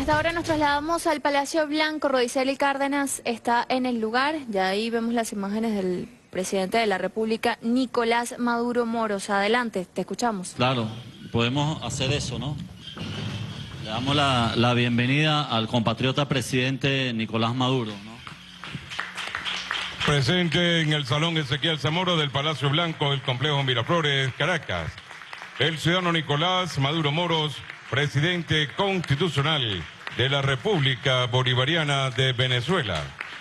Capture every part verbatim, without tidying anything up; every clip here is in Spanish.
esta hora nos trasladamos al Palacio Blanco. Rodiceli Cárdenas está en el lugar. Ya ahí vemos las imágenes del presidente de la República, Nicolás Maduro Moros. Adelante, te escuchamos. Claro, podemos hacer eso, ¿no? Le damos la, la bienvenida al compatriota presidente Nicolás Maduro, ¿no? Presente en el Salón Ezequiel Zamora del Palacio Blanco del Complejo Miraflores, Caracas, el ciudadano Nicolás Maduro Moros, presidente constitucional de la República Bolivariana de Venezuela.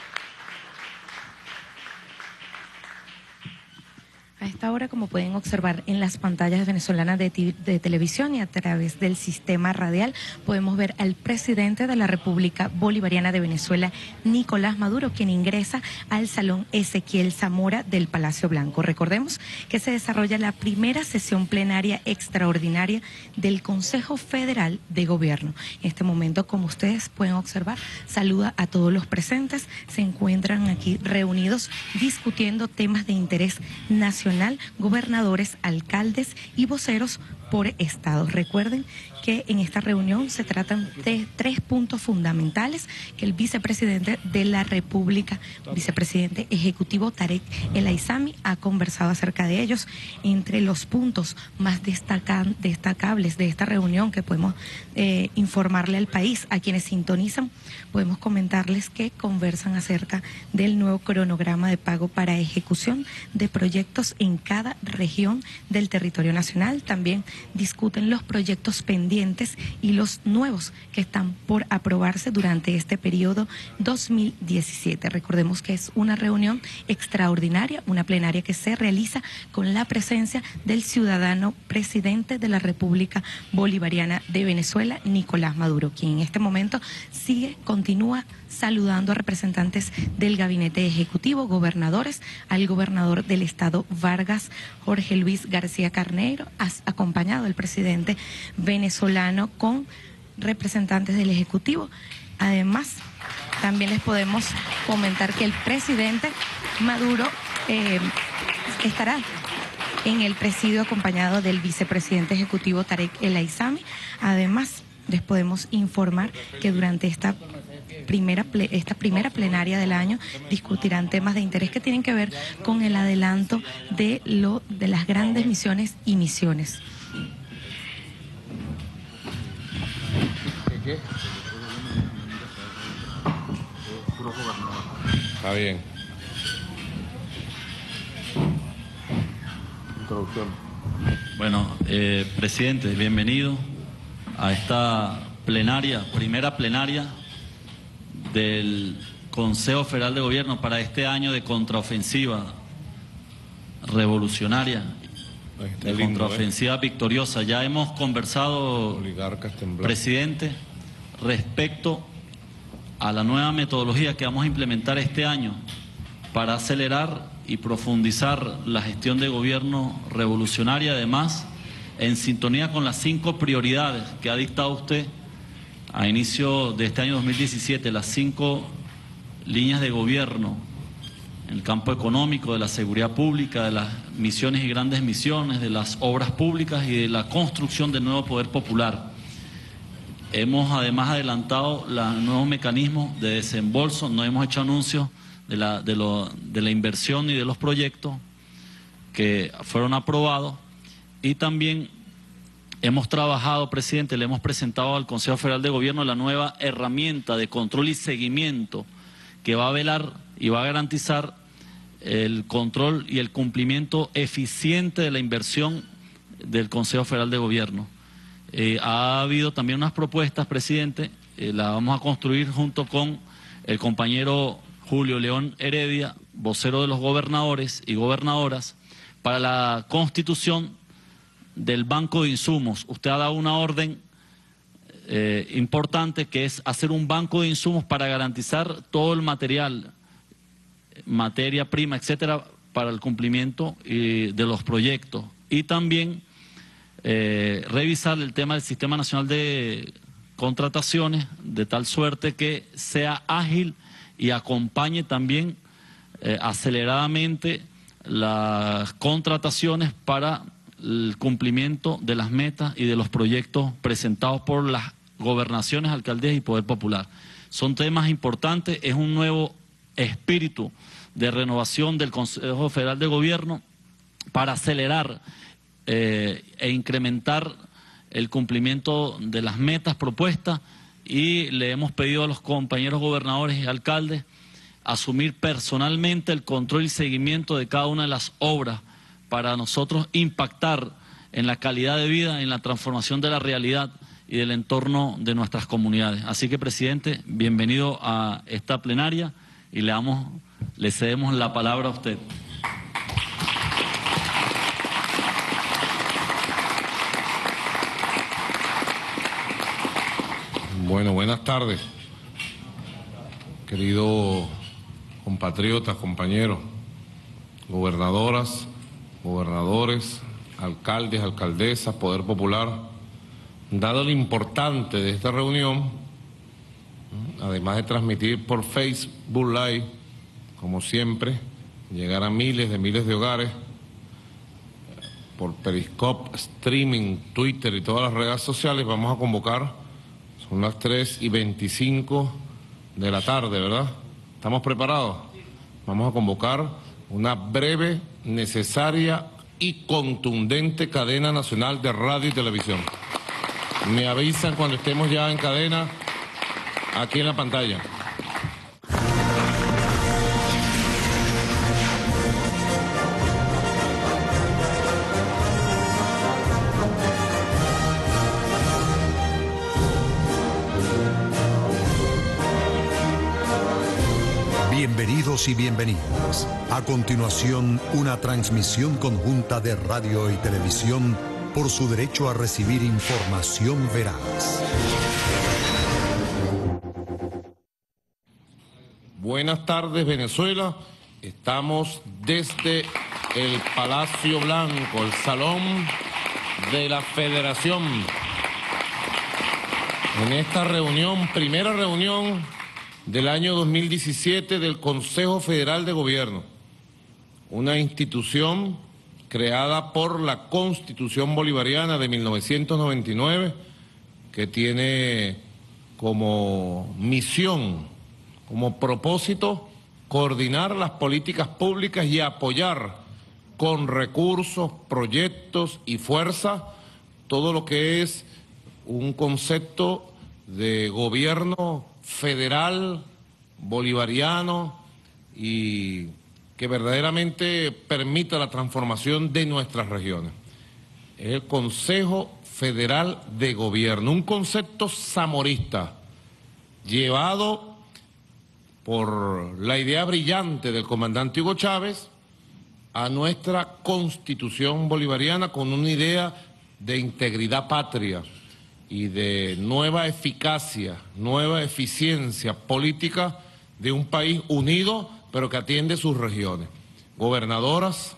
A esta hora, como pueden observar en las pantallas venezolanas de, de televisión y a través del sistema radial, podemos ver al presidente de la República Bolivariana de Venezuela, Nicolás Maduro, quien ingresa al Salón Ezequiel Zamora del Palacio Blanco. Recordemos que se desarrolla la primera sesión plenaria extraordinaria del Consejo Federal de Gobierno. En este momento, como ustedes pueden observar, saluda a todos los presentes. Se encuentran aquí reunidos discutiendo temas de interés nacional, gobernadores, alcaldes y voceros por estados. Recuerden que en esta reunión se tratan de tres puntos fundamentales que el vicepresidente de la República, vicepresidente ejecutivo Tarek El Aissami, ha conversado acerca de ellos. Entre los puntos más destacan, destacables de esta reunión que podemos eh, informarle al país, a quienes sintonizan, podemos comentarles que conversan acerca del nuevo cronograma de pago para ejecución de proyectos en cada región del territorio nacional. También discuten los proyectos pendientes y los nuevos que están por aprobarse durante este periodo dos mil diecisiete. Recordemos que es una reunión extraordinaria, una plenaria que se realiza con la presencia del ciudadano presidente de la República Bolivariana de Venezuela, Nicolás Maduro, quien en este momento sigue, continúa saludando a representantes del gabinete ejecutivo, gobernadores, al gobernador del estado Vargas, Jorge Luis García Carneiro, acompañado del presidente venezolano con representantes del ejecutivo. Además, también les podemos comentar que el presidente Maduro eh, estará en el presidio acompañado del vicepresidente ejecutivo Tarek El Aissami. Además, les podemos informar que durante esta primera esta primera plenaria del año discutirán temas de interés que tienen que ver con el adelanto de lo de las grandes misiones y misiones. ¿Qué? Está bien. Introducción. Bueno, eh, presidente, bienvenido a esta plenaria, primera plenaria del Consejo Federal de Gobierno para este año de contraofensiva revolucionaria, de lindo, contraofensiva ¿eh? victoriosa. Ya hemos conversado, presidente, respecto a la nueva metodología que vamos a implementar este año para acelerar y profundizar la gestión de gobierno revolucionaria, además en sintonía con las cinco prioridades que ha dictado usted a inicio de este año dos mil diecisiete, las cinco líneas de gobierno en el campo económico, de la seguridad pública, de las misiones y grandes misiones, de las obras públicas y de la construcción del nuevo poder popular. Hemos además adelantado los nuevos mecanismos de desembolso, no hemos hecho anuncios de la, de, lo, de la inversión y de los proyectos que fueron aprobados, y también hemos trabajado, presidente, le hemos presentado al Consejo Federal de Gobierno la nueva herramienta de control y seguimiento que va a velar y va a garantizar el control y el cumplimiento eficiente de la inversión del Consejo Federal de Gobierno. Eh, ha habido también unas propuestas, presidente, eh, las vamos a construir junto con el compañero Julio León Heredia, vocero de los gobernadores y gobernadoras, para la constitución del Banco de Insumos. Usted ha dado una orden eh, importante, que es hacer un banco de insumos para garantizar todo el material, materia prima, etcétera, para el cumplimiento eh, de los proyectos. Y también eh, revisar el tema del Sistema Nacional de Contrataciones, de tal suerte que sea ágil y acompañe también eh, aceleradamente las contrataciones para el cumplimiento de las metas y de los proyectos presentados por las gobernaciones, alcaldías y poder popular. Son temas importantes, es un nuevo espíritu de renovación del Consejo Federal de Gobierno para acelerar eh, e incrementar el cumplimiento de las metas propuestas, y le hemos pedido a los compañeros gobernadores y alcaldes asumir personalmente el control y seguimiento de cada una de las obras para nosotros impactar en la calidad de vida, en la transformación de la realidad y del entorno de nuestras comunidades. Así que, presidente, bienvenido a esta plenaria y le damos, le cedemos la palabra a usted. Bueno, buenas tardes, queridos compatriotas, compañeros, gobernadoras, gobernadores, alcaldes, alcaldesas, Poder Popular. Dado lo importante de esta reunión, además de transmitir por Facebook Live, como siempre, llegar a miles de miles de hogares, por Periscope, streaming, Twitter y todas las redes sociales, vamos a convocar, son las tres y veinticinco de la tarde, ¿verdad? ¿Estamos preparados? Vamos a convocar una breve, necesaria y contundente cadena nacional de radio y televisión. Me avisan cuando estemos ya en cadena, aquí en la pantalla. Bienvenidos y bienvenidas. A continuación, una transmisión conjunta de radio y televisión por su derecho a recibir información veraz. Buenas tardes, Venezuela. Estamos desde el Palacio Blanco, el Salón de la Federación. En esta reunión, primera reunión del año dos mil diecisiete del Consejo Federal de Gobierno, una institución creada por la Constitución Bolivariana de mil novecientos noventa y nueve, que tiene como misión, como propósito, coordinar las políticas públicas y apoyar con recursos, proyectos y fuerza todo lo que es un concepto de gobierno federal, bolivariano, y que verdaderamente permita la transformación de nuestras regiones. Es el Consejo Federal de Gobierno, un concepto zamorista llevado por la idea brillante del comandante Hugo Chávez a nuestra Constitución bolivariana, con una idea de integridad patria y de nueva eficacia, nueva eficiencia política de un país unido, pero que atiende sus regiones. Gobernadoras,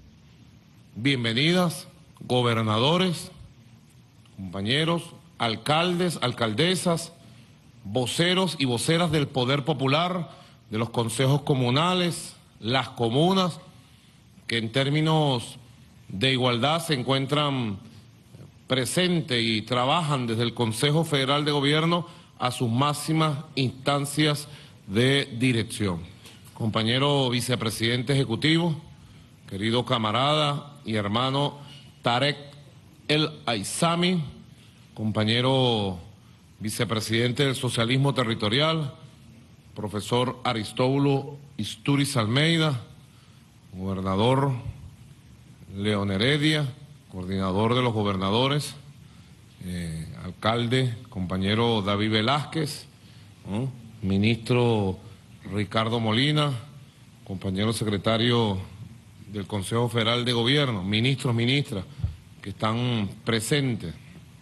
bienvenidas, gobernadores, compañeros, alcaldes, alcaldesas, voceros y voceras del Poder Popular, de los consejos comunales, las comunas, que en términos de igualdad se encuentran presentes y trabajan desde el Consejo Federal de Gobierno a sus máximas instancias de dirección. Compañero vicepresidente ejecutivo, querido camarada y hermano Tarek El Aizami, compañero vicepresidente del Socialismo Territorial, profesor Aristóbulo Isturiz Almeida, gobernador León Heredia, coordinador de los gobernadores, eh, alcalde, compañero David Velázquez, ¿no? Ministro Ricardo Molina, compañero secretario del Consejo Federal de Gobierno, ministros, ministras que están presentes.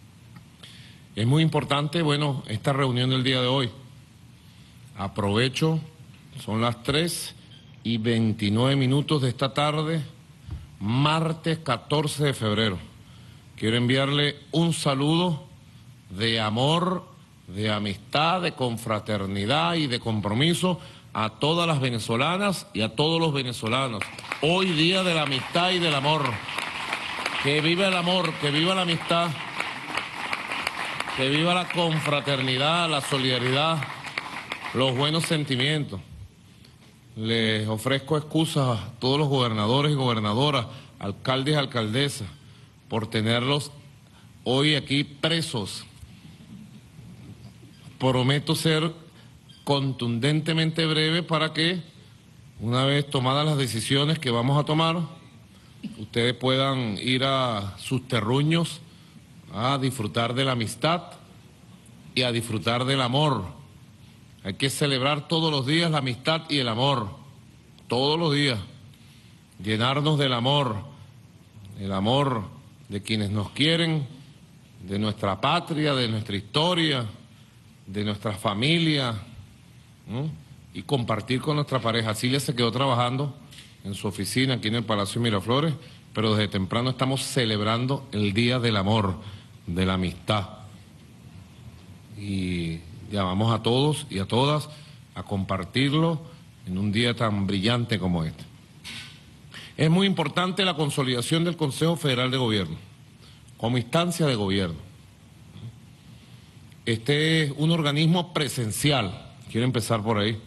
Es muy importante, bueno, esta reunión del día de hoy. Aprovecho, son las tres y veintinueve minutos de esta tarde, martes catorce de febrero. Quiero enviarle un saludo de amor, de amistad, de confraternidad y de compromiso a todas las venezolanas y a todos los venezolanos. Hoy día de la amistad y del amor. Que viva el amor, que viva la amistad, que viva la confraternidad, la solidaridad, los buenos sentimientos. Les ofrezco excusas a todos los gobernadores y gobernadoras, alcaldes y alcaldesas, por tenerlos hoy aquí presos. Prometo ser contundentemente breve para que, una vez tomadas las decisiones que vamos a tomar, ustedes puedan ir a sus terruños a disfrutar de la amistad y a disfrutar del amor. Hay que celebrar todos los días la amistad y el amor, todos los días, llenarnos del amor, el amor de quienes nos quieren, de nuestra patria, de nuestra historia, de nuestra familia, ¿no? Y compartir con nuestra pareja. Silvia se quedó trabajando en su oficina aquí en el Palacio Miraflores, pero desde temprano estamos celebrando el Día del Amor, de la Amistad. Y llamamos a todos y a todas a compartirlo en un día tan brillante como este. Es muy importante la consolidación del Consejo Federal de Gobierno como instancia de gobierno. Este es un organismo presencial, quiero empezar por ahí,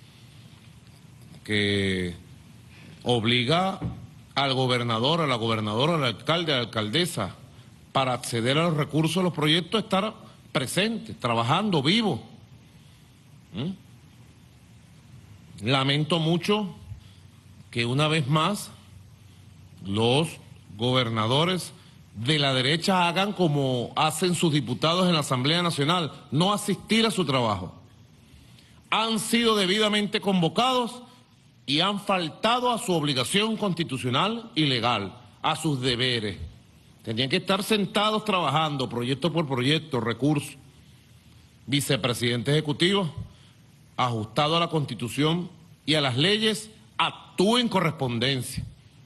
que obliga al gobernador, a la gobernadora, al alcalde, a la alcaldesa, para acceder a los recursos de los proyectos, estar presente, trabajando, vivo. ¿Mm? Lamento mucho que una vez más los gobernadores de la derecha hagan como hacen sus diputados en la Asamblea Nacional, no asistir a su trabajo. Han sido debidamente convocados y han faltado a su obligación constitucional y legal, a sus deberes. Tenían que estar sentados trabajando, proyecto por proyecto, recursos. Vicepresidente ejecutivo, ajustado a la Constitución y a las leyes, actúe en correspondencia.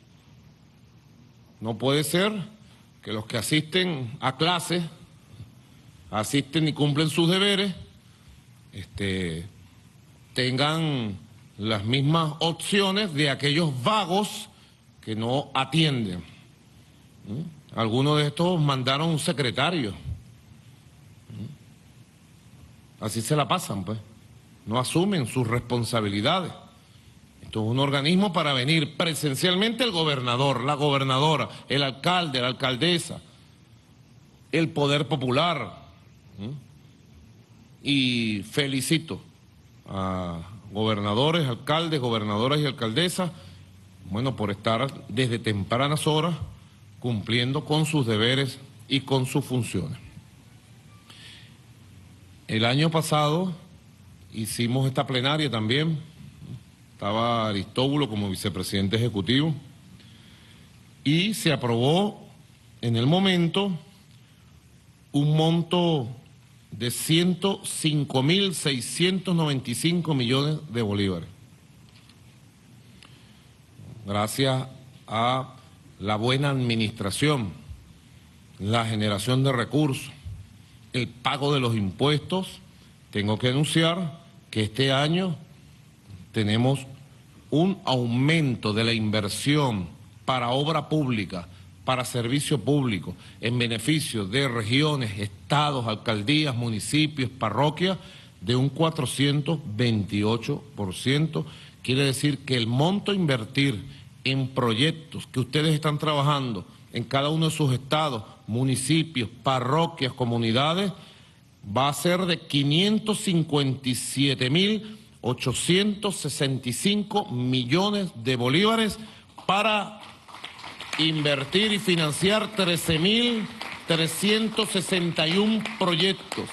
No puede ser que los que asisten a clases, asisten y cumplen sus deberes, este, tengan las mismas opciones de aquellos vagos que no atienden. ¿Mm? Algunos de estos mandaron un secretario. ¿Mm? Así se la pasan, pues. No asumen sus responsabilidades. Esto es un organismo para venir presencialmente el gobernador, la gobernadora, el alcalde, la alcaldesa, el poder popular. ¿Mm? Y felicito a gobernadores, alcaldes, gobernadoras y alcaldesas, bueno, por estar desde tempranas horas cumpliendo con sus deberes y con sus funciones. El año pasado hicimos esta plenaria también, estaba Aristóbulo como vicepresidente ejecutivo, y se aprobó en el momento un monto de ciento cinco mil seiscientos noventa y cinco millones de bolívares. Gracias a la buena administración, la generación de recursos, el pago de los impuestos, tengo que anunciar que este año tenemos un aumento de la inversión para obra pública, para servicio público, en beneficio de regiones, estados, alcaldías, municipios, parroquias, de un cuatrocientos veintiocho por ciento. Quiere decir que el monto a invertir en proyectos que ustedes están trabajando en cada uno de sus estados, municipios, parroquias, comunidades, va a ser de quinientos cincuenta y siete mil ochocientos sesenta y cinco millones de bolívares para invertir y financiar trece mil trescientos sesenta y uno proyectos.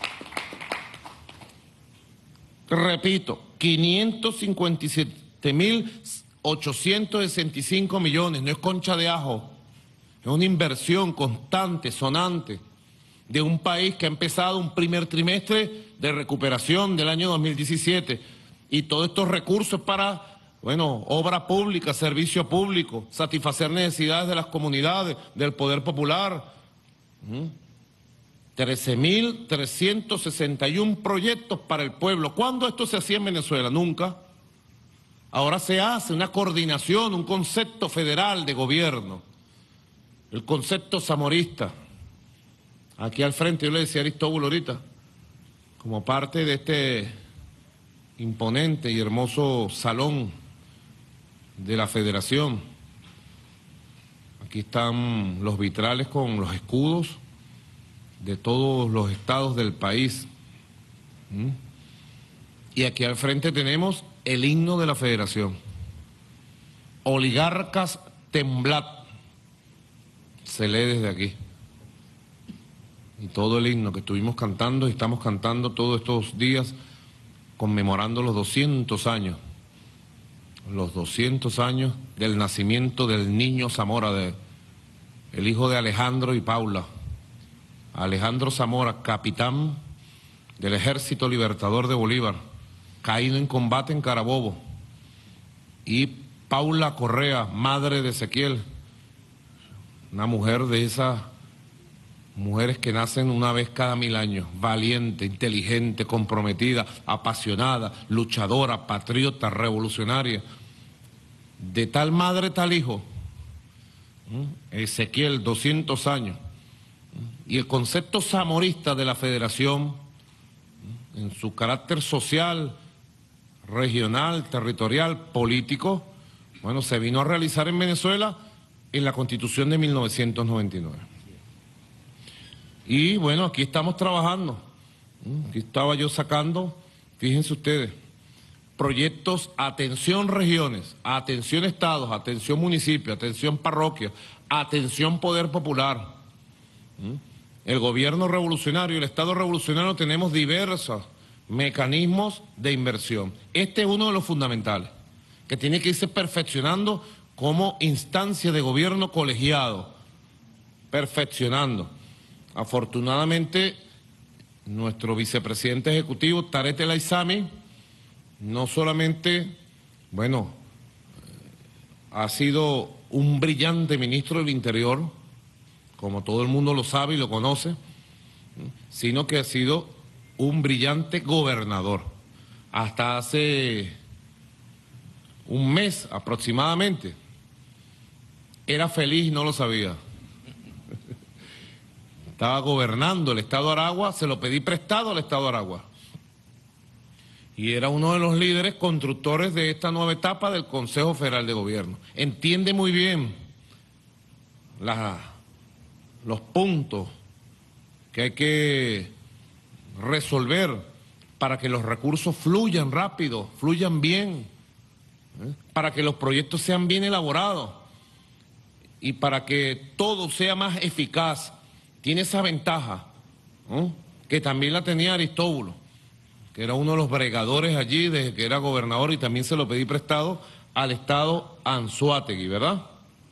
Repito, quinientos cincuenta y siete mil ochocientos sesenta y cinco millones, no es concha de ajo, es una inversión constante, sonante, de un país que ha empezado un primer trimestre de recuperación del año dos mil diecisiete, y todos estos recursos para, bueno, obra pública, servicio público, satisfacer necesidades de las comunidades, del poder popular. ¿Mm? trece mil trescientos sesenta y uno proyectos para el pueblo. ¿Cuándo esto se hacía en Venezuela? Nunca. Ahora se hace una coordinación, un concepto federal de gobierno, el concepto zamorista. aquí al frente, yo le decía a Aristóbulo ahorita, como parte de este imponente y hermoso salón de la Federación. Aquí están los vitrales con los escudos de todos los estados del país. ¿Mm? Y aquí al frente tenemos el himno de la Federación. Oligarcas temblad, se lee desde aquí. Y todo el himno que estuvimos cantando y estamos cantando todos estos días, conmemorando los doscientos años, los doscientos años del nacimiento del niño Zamora, de, el hijo de Alejandro y Paula. Alejandro Zamora, capitán del Ejército Libertador de Bolívar, caído en combate en Carabobo, y Paula Correa, madre de Ezequiel, una mujer de esas mujeres que nacen una vez cada mil años, valiente, inteligente, comprometida, apasionada, luchadora, patriota, revolucionaria. De tal madre, tal hijo. Ezequiel, doscientos años. Y el concepto zamorista de la Federación, en su carácter social, regional, territorial, político, bueno, se vino a realizar en Venezuela en la Constitución de mil novecientos noventa y nueve. Y bueno, aquí estamos trabajando. Aquí estaba yo sacando, fíjense ustedes, proyectos atención regiones, atención estados, atención municipios, atención parroquias, atención poder popular. El gobierno revolucionario, el Estado revolucionario, tenemos diversos mecanismos de inversión. Este es uno de los fundamentales, que tiene que irse perfeccionando como instancia de gobierno colegiado, perfeccionando. Afortunadamente, nuestro vicepresidente ejecutivo, Tarek El Aissami, no solamente, bueno, ha sido un brillante ministro del Interior, como todo el mundo lo sabe y lo conoce, sino que ha sido un brillante gobernador. Hasta hace un mes aproximadamente, era feliz y no lo sabía. Estaba gobernando el Estado de Aragua, se lo pedí prestado al Estado de Aragua. Y era uno de los líderes constructores de esta nueva etapa del Consejo Federal de Gobierno. Entiende muy bien la, los puntos que hay que resolver para que los recursos fluyan rápido, fluyan bien, ¿eh? Para que los proyectos sean bien elaborados y para que todo sea más eficaz. Tiene esa ventaja, ¿eh? Que también la tenía Aristóbulo, que era uno de los bregadores allí desde que era gobernador, y también se lo pedí prestado al Estado Anzoátegui, ¿verdad?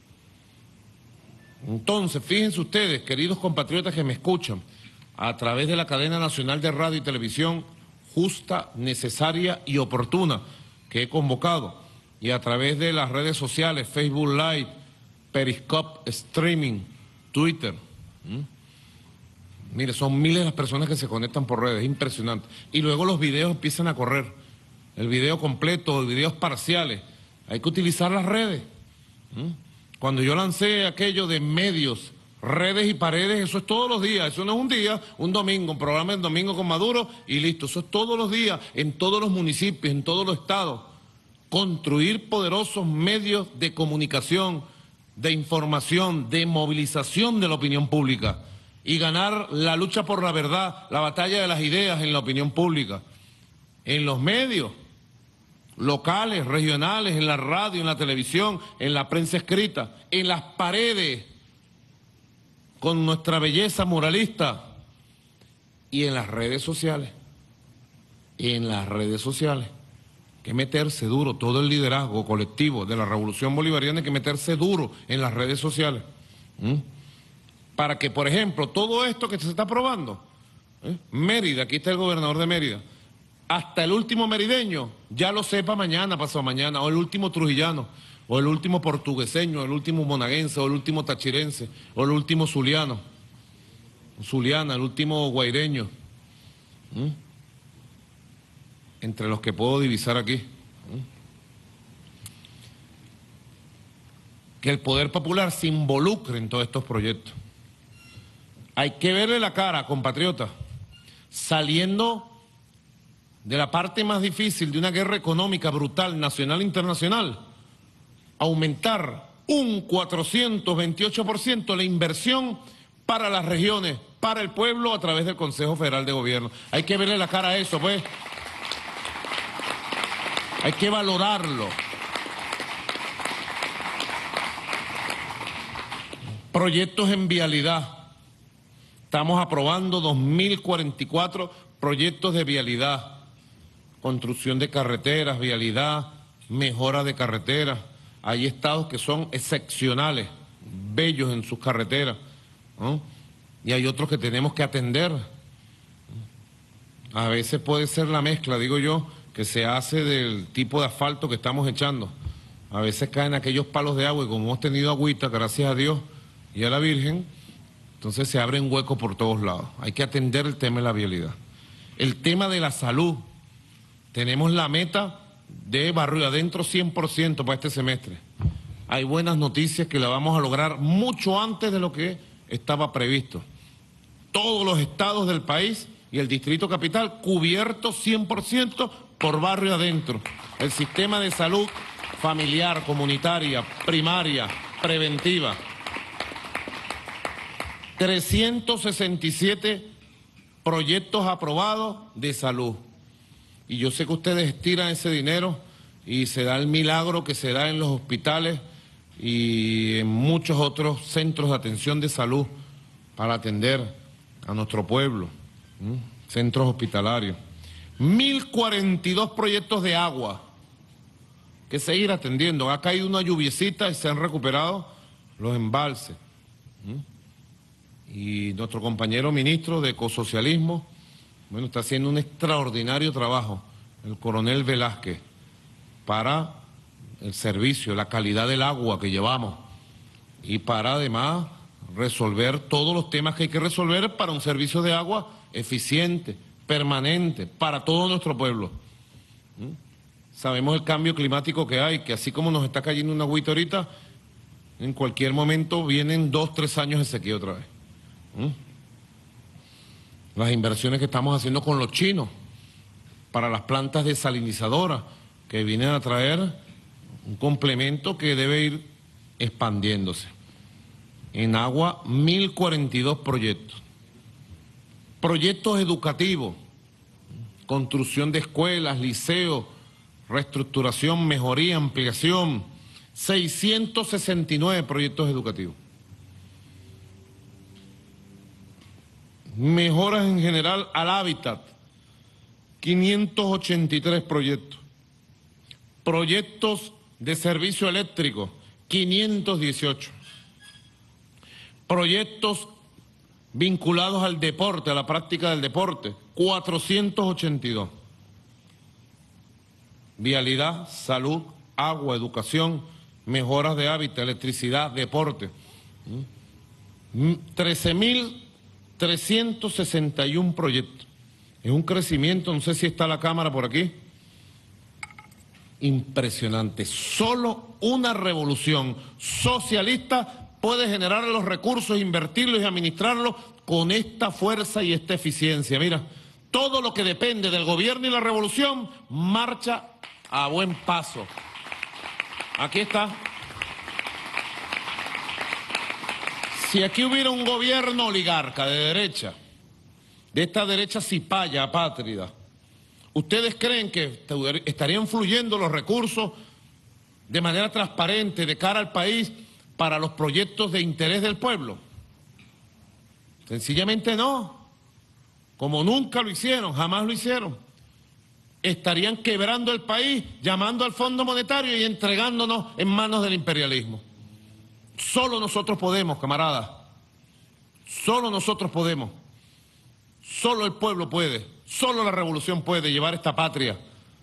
Entonces, fíjense ustedes, queridos compatriotas que me escuchan, a través de la cadena nacional de radio y televisión justa, necesaria y oportuna que he convocado, y a través de las redes sociales, Facebook Live, Periscope, Streaming, Twitter. ¿Mm? Mire, son miles las personas que se conectan por redes, es impresionante. Y luego los videos empiezan a correr, el video completo, videos parciales. Hay que utilizar las redes. ¿Mm? Cuando yo lancé aquello de medios, redes y paredes, eso es todos los días. Eso no es un día, un domingo, un programa el domingo con Maduro y listo. Eso es todos los días, en todos los municipios, en todos los estados. Construir poderosos medios de comunicación, de información, de movilización de la opinión pública y ganar la lucha por la verdad, la batalla de las ideas en la opinión pública, en los medios locales, regionales, en la radio, en la televisión, en la prensa escrita, en las paredes, con nuestra belleza muralista, y en las redes sociales, en las redes sociales. Hay que meterse duro, todo el liderazgo colectivo de la Revolución Bolivariana, hay que meterse duro en las redes sociales. ¿Mm? Para que, por ejemplo, todo esto que se está aprobando, ¿eh? Mérida, aquí está el gobernador de Mérida, hasta el último merideño ya lo sepa mañana, pasado mañana, o el último trujillano, o el último portugueseño, el último monaguense, o el último tachirense, o el último zuliano, zuliana, el último guaireño, ¿Mm? entre los que puedo divisar aquí. ¿Mm? Que el poder popular se involucre en todos estos proyectos. Hay que verle la cara, compatriotas, saliendo de la parte más difícil de una guerra económica brutal, nacional e internacional, aumentar un cuatrocientos veintiocho por ciento la inversión para las regiones, para el pueblo a través del Consejo Federal de Gobierno. Hay que verle la cara a eso, pues. Hay que valorarlo. Proyectos en vialidad. Estamos aprobando dos mil cuarenta y cuatro proyectos de vialidad. Construcción de carreteras, vialidad, mejora de carreteras. Hay estados que son excepcionales, bellos en sus carreteras, ¿no? Y hay otros que tenemos que atender. A veces puede ser la mezcla, digo yo, que se hace del tipo de asfalto que estamos echando. A veces caen aquellos palos de agua y como hemos tenido agüita, gracias a Dios y a la Virgen, entonces se abren huecos por todos lados. Hay que atender el tema de la vialidad. El tema de la salud. Tenemos la meta de barrio adentro cien por ciento para este semestre. Hay buenas noticias que la vamos a lograr mucho antes de lo que estaba previsto. Todos los estados del país y el Distrito Capital cubiertos cien por ciento por barrio adentro. El sistema de salud familiar, comunitaria, primaria, preventiva. trescientos sesenta y siete proyectos aprobados de salud. Y yo sé que ustedes estiran ese dinero y se da el milagro que se da en los hospitales y en muchos otros centros de atención de salud para atender a nuestro pueblo, ¿sí? Centros hospitalarios. mil cuarenta y dos proyectos de agua que seguir atendiendo. Ha caído una lluviecita y se han recuperado los embalses. ¿Sí? Y nuestro compañero ministro de Ecosocialismo, bueno, está haciendo un extraordinario trabajo, el coronel Velázquez, para el servicio, la calidad del agua que llevamos y para además resolver todos los temas que hay que resolver para un servicio de agua eficiente, permanente, para todo nuestro pueblo. ¿Mm? Sabemos el cambio climático que hay, que así como nos está cayendo una agüita ahorita, en cualquier momento vienen dos, tres años de sequía otra vez. ¿Mm? Las inversiones que estamos haciendo con los chinos para las plantas desalinizadoras que vienen a traer un complemento que debe ir expandiéndose. En agua, mil cuarenta y dos proyectos. Proyectos educativos, construcción de escuelas, liceos, reestructuración, mejoría, ampliación, seiscientos sesenta y nueve proyectos educativos. Mejoras en general al hábitat, quinientos ochenta y tres proyectos. Proyectos de servicio eléctrico, quinientos dieciocho. Proyectos vinculados al deporte, a la práctica del deporte, cuatrocientos ochenta y dos. Vialidad, salud, agua, educación, mejoras de hábitat, electricidad, deporte. trece mil trescientos sesenta y uno proyectos. Es un crecimiento, no sé si está la cámara por aquí. Impresionante. Solo una revolución socialista puede generar los recursos, invertirlos y administrarlos con esta fuerza y esta eficiencia. Mira, todo lo que depende del gobierno y la revolución marcha a buen paso. Aquí está. Si aquí hubiera un gobierno oligarca de derecha, de esta derecha cipaya, apátrida, ¿ustedes creen que estarían fluyendo los recursos de manera transparente de cara al país para los proyectos de interés del pueblo? Sencillamente no. Como nunca lo hicieron, jamás lo hicieron. Estarían quebrando el país, llamando al Fondo Monetario y entregándonos en manos del imperialismo. Solo nosotros podemos, camaradas. Solo nosotros podemos. Solo el pueblo puede. Solo la revolución puede llevar esta patria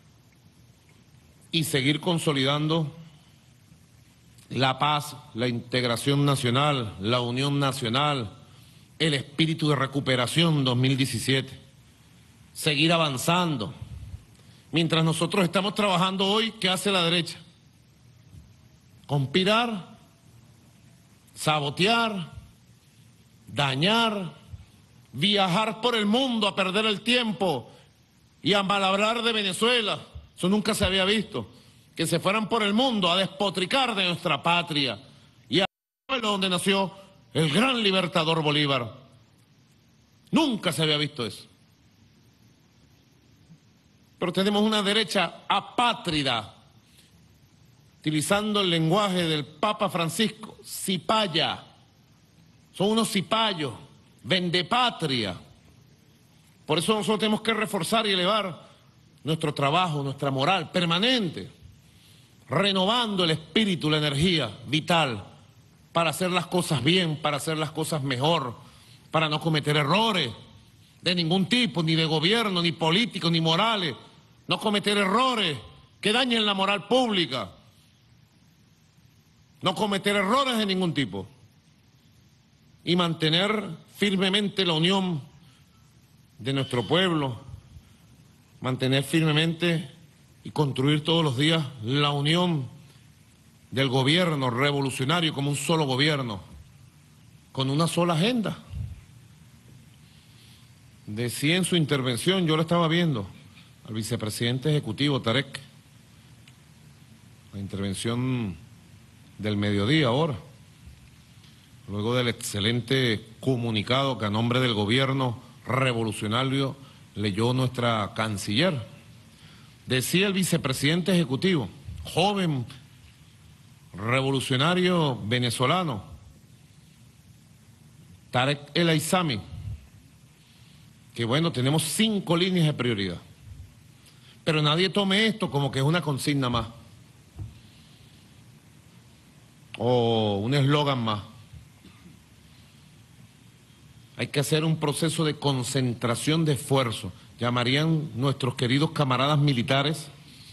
y seguir consolidando la paz, la integración nacional, la unión nacional, el espíritu de recuperación dos mil diecisiete. Seguir avanzando. Mientras nosotros estamos trabajando hoy, ¿qué hace la derecha? Conspirar, sabotear, dañar, viajar por el mundo a perder el tiempo y a mal hablar de Venezuela. Eso nunca se había visto. Que se fueran por el mundo a despotricar de nuestra patria y al pueblo donde nació el gran libertador Bolívar. Nunca se había visto eso. Pero tenemos una derecha apátrida, utilizando el lenguaje del Papa Francisco, cipaya. Son unos cipayos, vendepatria. Por eso nosotros tenemos que reforzar y elevar nuestro trabajo, nuestra moral permanente, renovando el espíritu, la energía vital, para hacer las cosas bien, para hacer las cosas mejor, para no cometer errores de ningún tipo, ni de gobierno, ni políticos, ni morales, no cometer errores que dañen la moral pública, no cometer errores de ningún tipo y mantener firmemente la unión de nuestro pueblo, mantener firmemente y construir todos los días la unión del gobierno revolucionario como un solo gobierno, con una sola agenda. Decía en su intervención, yo lo estaba viendo, al vicepresidente ejecutivo Tarek, la intervención del mediodía ahora, luego del excelente comunicado que a nombre del gobierno revolucionario leyó nuestra canciller. Decía el vicepresidente ejecutivo, joven revolucionario venezolano, Tarek El Aizami, que bueno, tenemos cinco líneas de prioridad, pero nadie tome esto como que es una consigna más o un eslogan más. Hay que hacer un proceso de concentración de esfuerzo. Llamarían nuestros queridos camaradas militares,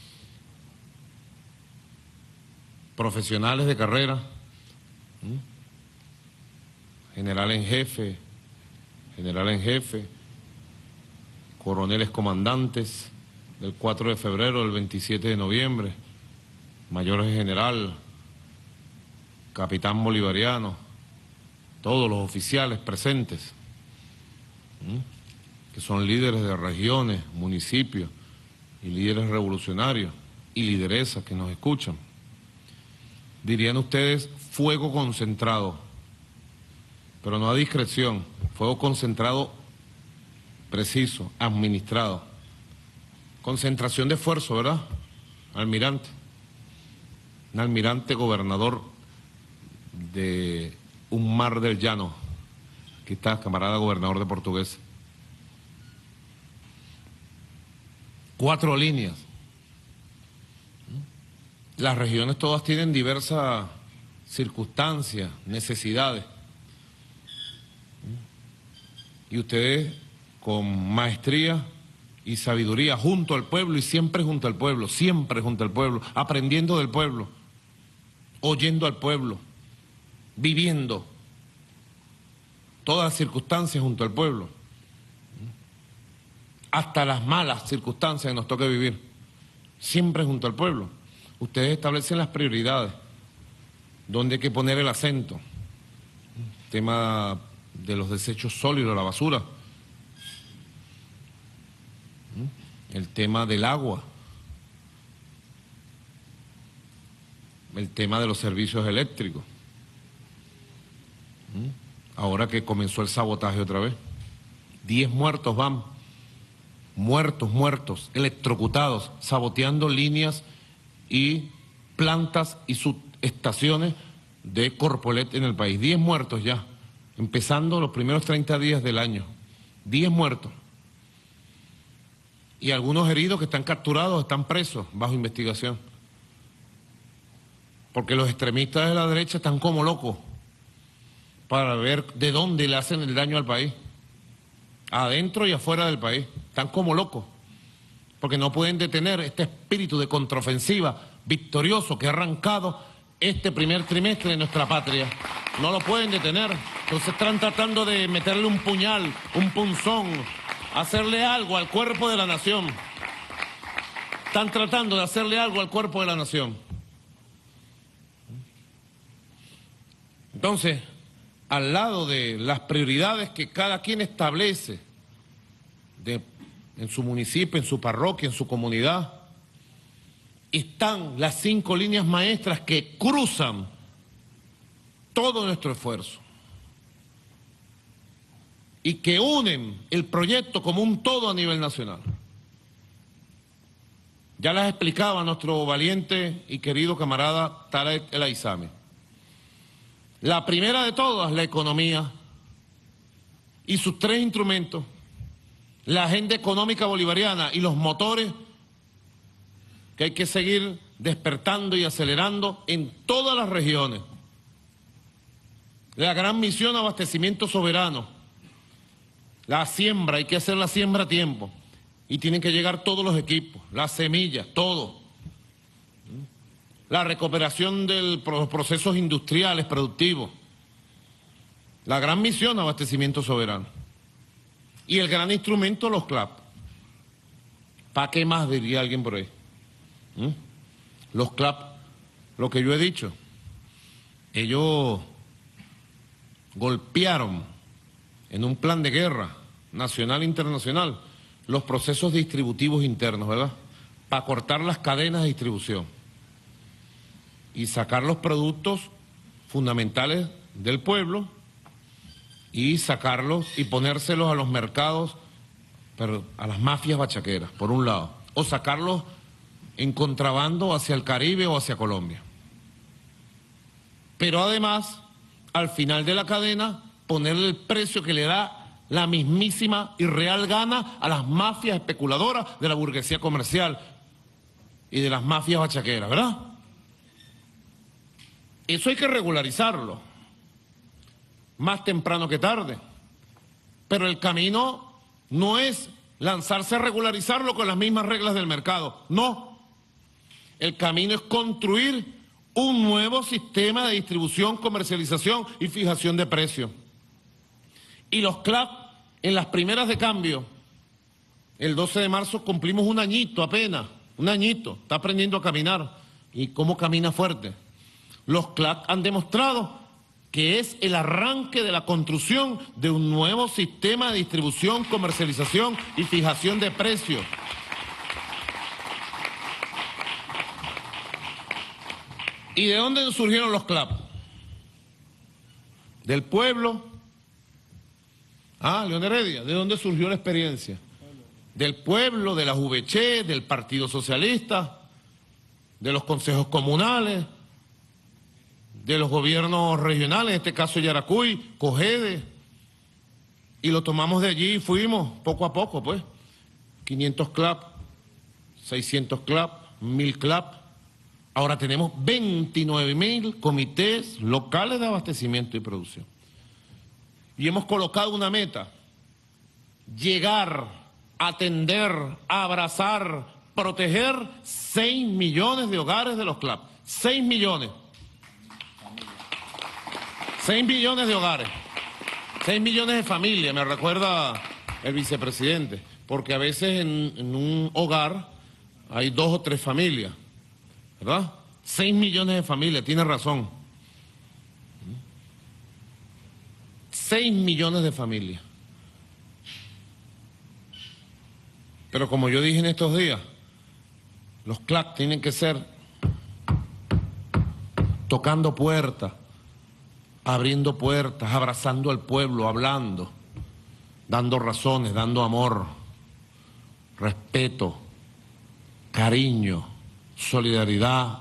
profesionales de carrera, ¿sí? General en jefe, general en jefe, coroneles comandantes del cuatro de febrero, del veintisiete de noviembre, mayores de general, capitán bolivariano, todos los oficiales presentes, ¿sí? Que son líderes de regiones, municipios y líderes revolucionarios y lideresas que nos escuchan. Dirían ustedes fuego concentrado, pero no a discreción, fuego concentrado preciso, administrado. Concentración de esfuerzo, ¿verdad? Almirante. Un almirante gobernador de un mar del llano. Aquí está, camarada gobernador de Portuguesa. Cuatro líneas. Las regiones todas tienen diversas circunstancias, necesidades. Y ustedes, con maestría y sabiduría, junto al pueblo y siempre junto al pueblo, siempre junto al pueblo, aprendiendo del pueblo, oyendo al pueblo, viviendo todas las circunstancias junto al pueblo, hasta las malas circunstancias que nos toque vivir, siempre junto al pueblo. Ustedes establecen las prioridades, dónde hay que poner el acento, el tema de los desechos sólidos, la basura, el tema del agua, el tema de los servicios eléctricos, ahora que comenzó el sabotaje otra vez, diez muertos van, muertos, muertos, electrocutados, saboteando líneas y plantas y subestaciones de Corpolet en el país. Diez muertos ya, empezando los primeros treinta días del año. Diez muertos. Y algunos heridos que están capturados, están presos, bajo investigación. Porque los extremistas de la derecha están como locos para ver de dónde le hacen el daño al país. Adentro y afuera del país. Están como locos. Porque no pueden detener este espíritu de contraofensiva victorioso que ha arrancado este primer trimestre de nuestra patria. No lo pueden detener. Entonces están tratando de meterle un puñal, un punzón, hacerle algo al cuerpo de la nación. Están tratando de hacerle algo al cuerpo de la nación. Entonces, al lado de las prioridades que cada quien establece de, en su municipio, en su parroquia, en su comunidad, están las cinco líneas maestras que cruzan todo nuestro esfuerzo y que unen el proyecto como un todo a nivel nacional. Ya las explicaba nuestro valiente y querido camarada Tarek El Aizami. La primera de todas, la economía y sus tres instrumentos, la agenda económica bolivariana y los motores que hay que seguir despertando y acelerando en todas las regiones. La gran misión abastecimiento soberano, la siembra, hay que hacer la siembra a tiempo y tienen que llegar todos los equipos, las semillas, todo. La recuperación de los procesos industriales, productivos. La gran misión abastecimiento soberano. Y el gran instrumento, los C L A P. ¿Para qué más diría alguien por ahí? ¿Mm? Los C L A P, lo que yo he dicho, ellos golpearon en un plan de guerra nacional e internacional los procesos distributivos internos, ¿verdad? Para cortar las cadenas de distribución y sacar los productos fundamentales del pueblo y sacarlos y ponérselos a los mercados, pero a las mafias bachaqueras, por un lado, o sacarlos en contrabando hacia el Caribe o hacia Colombia. Pero además, al final de la cadena, ponerle el precio que le da la mismísima y real gana a las mafias especuladoras de la burguesía comercial y de las mafias bachaqueras, ¿verdad? Eso hay que regularizarlo, más temprano que tarde. Pero el camino no es lanzarse a regularizarlo con las mismas reglas del mercado, no. El camino es construir un nuevo sistema de distribución, comercialización y fijación de precios. Y los C L A P, en las primeras de cambio, el doce de marzo cumplimos un añito apenas, un añito, está aprendiendo a caminar. ¿Y cómo camina fuerte? Los C L A P han demostrado que es el arranque de la construcción de un nuevo sistema de distribución, comercialización y fijación de precios. ¿Y de dónde surgieron los C L A P? Del pueblo. Ah, León Heredia, ¿de dónde surgió la experiencia? Del pueblo, de la Juveché, del Partido Socialista, de los consejos comunales, de los gobiernos regionales, en este caso Yaracuy, Cogede, y lo tomamos de allí y fuimos poco a poco, pues, quinientos C L A P, seiscientos C L A P, mil C L A P, ahora tenemos veintinueve mil comités locales de abastecimiento y producción. Y hemos colocado una meta, llegar, atender, abrazar, proteger seis millones de hogares de los C L A P, seis millones. seis millones de hogares, seis millones de familias, me recuerda el vicepresidente, porque a veces en, en un hogar hay dos o tres familias, ¿verdad? seis millones de familias, tiene razón. seis millones de familias. Pero como yo dije en estos días, los C L A P tienen que ser tocando puertas, abriendo puertas, abrazando al pueblo, hablando, dando razones, dando amor, respeto, cariño, solidaridad.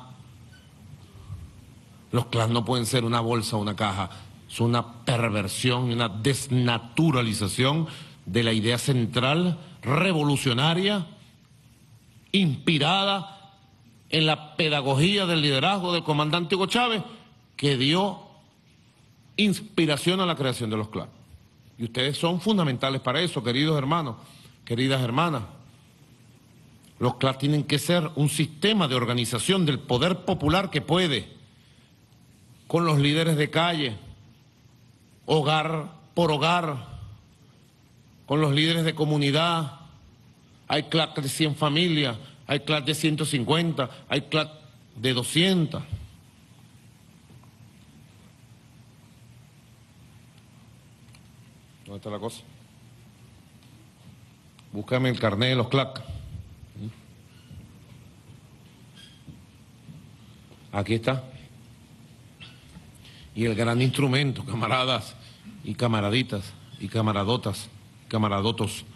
Los C L A P no pueden ser una bolsa o una caja, es una perversión y una desnaturalización de la idea central revolucionaria, inspirada en la pedagogía del liderazgo del comandante Hugo Chávez, que dio inspiración a la creación de los C L A P. Y ustedes son fundamentales para eso, queridos hermanos, queridas hermanas. Los C L A P tienen que ser un sistema de organización del poder popular que puede, con los líderes de calle, hogar por hogar, con los líderes de comunidad. Hay C L A P de cien familias, hay C L A P de ciento cincuenta, hay C L A P de doscientas. ¿Dónde está la cosa? Búscame el carnet de los C L A C. Aquí está. Y el gran instrumento, camaradas y camaraditas y camaradotas, camaradotos.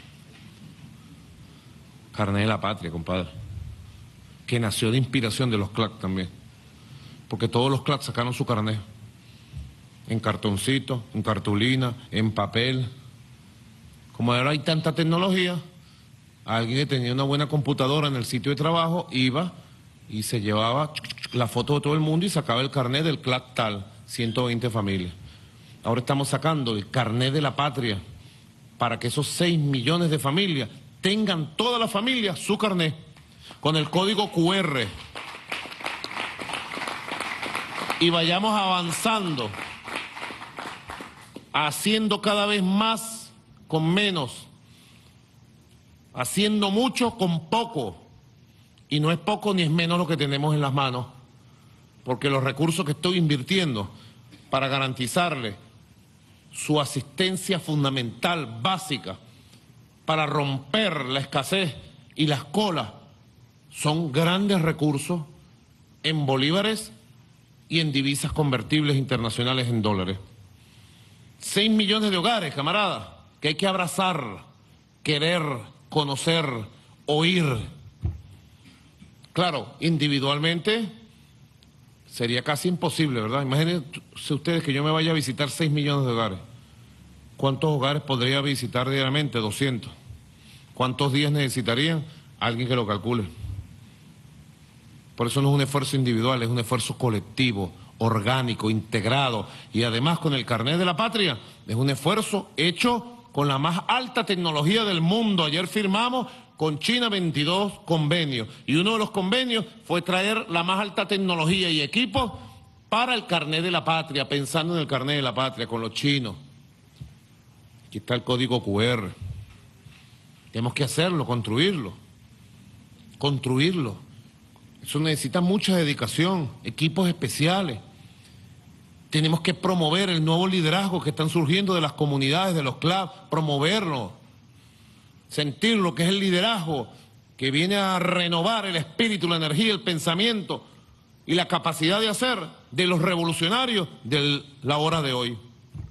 Carnet de la patria, compadre. Que nació de inspiración de los C L A C también. Porque todos los C L A C sacaron su carnet. En cartoncito, en cartulina, en papel. Como ahora hay tanta tecnología, alguien que tenía una buena computadora en el sitio de trabajo iba y se llevaba la foto de todo el mundo y sacaba el carnet del C L A C tal, ciento veinte familias. Ahora estamos sacando el carnet de la patria para que esos seis millones de familias tengan todas las familias su carnet con el código cu erre y vayamos avanzando, haciendo cada vez más con menos, haciendo mucho con poco, y no es poco ni es menos lo que tenemos en las manos, porque los recursos que estoy invirtiendo para garantizarle su asistencia fundamental, básica, para romper la escasez y las colas, son grandes recursos en bolívares y en divisas convertibles internacionales en dólares. Seis millones de hogares, camaradas, que hay que abrazar, querer, conocer, oír. Claro, individualmente sería casi imposible, ¿verdad? Imagínense ustedes que yo me vaya a visitar seis millones de hogares. ¿Cuántos hogares podría visitar diariamente? doscientos. ¿Cuántos días necesitarían? Alguien que lo calcule. Por eso no es un esfuerzo individual, es un esfuerzo colectivo, orgánico, integrado, y además con el carnet de la patria es un esfuerzo hecho con la más alta tecnología del mundo. Ayer firmamos con China veintidós convenios y uno de los convenios fue traer la más alta tecnología y equipos para el carnet de la patria, pensando en el carnet de la patria con los chinos. Aquí está el código cu erre. Tenemos que hacerlo, construirlo, construirlo. Eso necesita mucha dedicación, equipos especiales. Tenemos que promover el nuevo liderazgo que están surgiendo de las comunidades, de los C L A C, promoverlo, sentir lo que es el liderazgo que viene a renovar el espíritu, la energía, el pensamiento y la capacidad de hacer de los revolucionarios de la hora de hoy.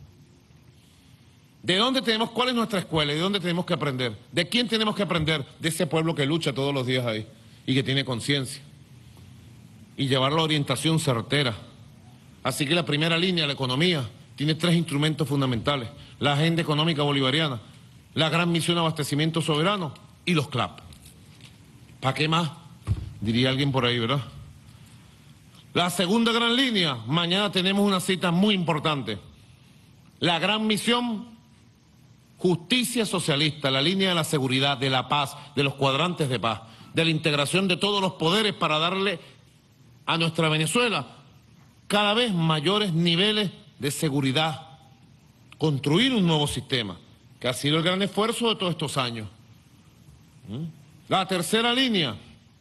¿De dónde tenemos, cuál es nuestra escuela y de dónde tenemos que aprender? ¿De quién tenemos que aprender? De ese pueblo que lucha todos los días ahí y que tiene conciencia. Y llevar la orientación certera. Así que la primera línea, la economía, tiene tres instrumentos fundamentales. La agenda económica bolivariana, la gran misión de abastecimiento soberano y los C L A P. ¿Para qué más? Diría alguien por ahí, ¿verdad? La segunda gran línea, mañana tenemos una cita muy importante. La gran misión, justicia socialista, la línea de la seguridad, de la paz, de los cuadrantes de paz, de la integración de todos los poderes para darle a nuestra Venezuela cada vez mayores niveles de seguridad, construir un nuevo sistema, que ha sido el gran esfuerzo de todos estos años. ¿Mm? La tercera línea,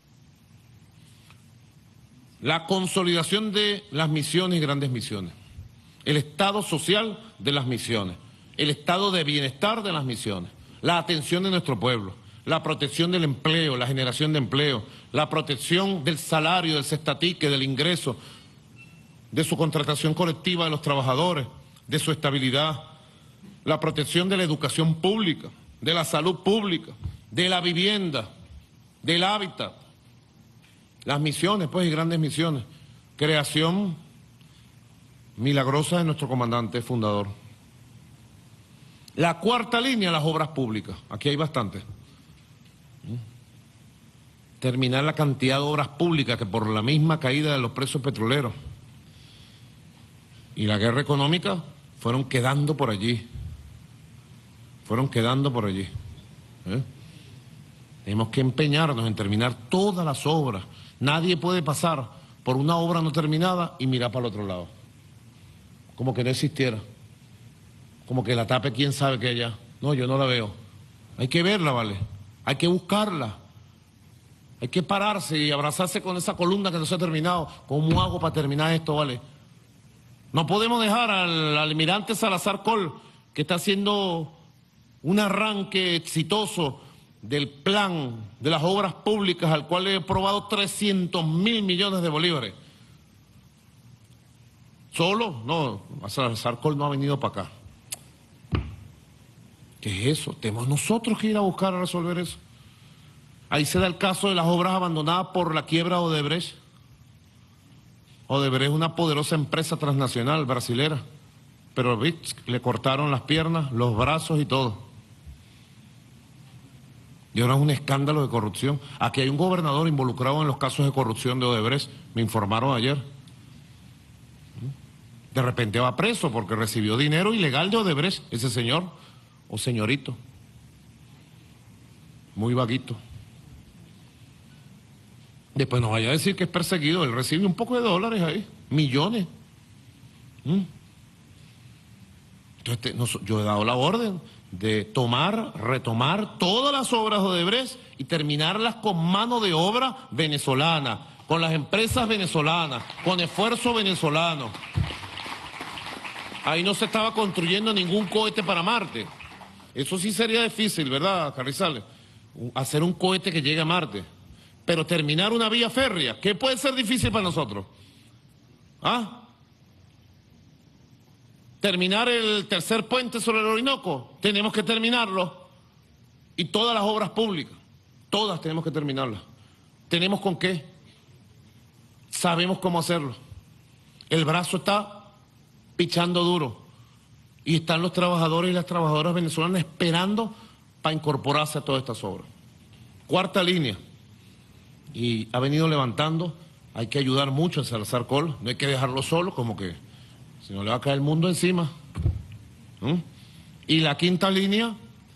la consolidación de las misiones y grandes misiones, el estado social de las misiones, el estado de bienestar de las misiones, la atención de nuestro pueblo, la protección del empleo, la generación de empleo, la protección del salario, del cestatique, del ingreso, de su contratación colectiva de los trabajadores, de su estabilidad, la protección de la educación pública, de la salud pública, de la vivienda, del hábitat, las misiones, pues, y grandes misiones, creación milagrosa de nuestro comandante fundador. La cuarta línea, las obras públicas, aquí hay bastantes. Terminar la cantidad de obras públicas que por la misma caída de los precios petroleros y la guerra económica fueron quedando por allí, fueron quedando por allí. ¿Eh? Tenemos que empeñarnos en terminar todas las obras. Nadie puede pasar por una obra no terminada y mirar para el otro lado, como que no existiera, como que la tape quién sabe que allá. No, yo no la veo. Hay que verla, ¿vale? Hay que buscarla. Hay que pararse y abrazarse con esa columna que no se ha terminado. ¿Cómo hago para terminar esto, vale? No podemos dejar al almirante Salazar Col, que está haciendo un arranque exitoso del plan de las obras públicas al cual he aprobado trescientos mil millones de bolívares. ¿Solo? No, Sarcol no ha venido para acá. ¿Qué es eso? Tenemos nosotros que ir a buscar a resolver eso. Ahí se da el caso de las obras abandonadas por la quiebra de Odebrecht. Odebrecht es una poderosa empresa transnacional brasilera, pero ¿viste? Le cortaron las piernas, los brazos y todo. Y ahora es un escándalo de corrupción. Aquí hay un gobernador involucrado en los casos de corrupción de Odebrecht, me informaron ayer. De repente va preso porque recibió dinero ilegal de Odebrecht, ese señor o señorito. Muy vaguito. Después no vaya a decir que es perseguido, él recibe un poco de dólares ahí, millones. ¿Mm? Entonces, no, yo he dado la orden de tomar, retomar todas las obras de Odebrecht y terminarlas con mano de obra venezolana, con las empresas venezolanas, con esfuerzo venezolano. Ahí no se estaba construyendo ningún cohete para Marte. Eso sí sería difícil, ¿verdad, Carrizales? Hacer un cohete que llegue a Marte. Pero terminar una vía férrea, ¿qué puede ser difícil para nosotros? ¿Ah? Terminar el tercer puente sobre el Orinoco, tenemos que terminarlo. Y todas las obras públicas, todas tenemos que terminarlas. ¿Tenemos con qué? Sabemos cómo hacerlo. El brazo está pichando duro. Y están los trabajadores y las trabajadoras venezolanas esperando para incorporarse a todas estas obras. Cuarta línea. Y ha venido levantando, hay que ayudar mucho a Salazar Coll, no hay que dejarlo solo, como que si no le va a caer el mundo encima. ¿Mm? Y la quinta línea,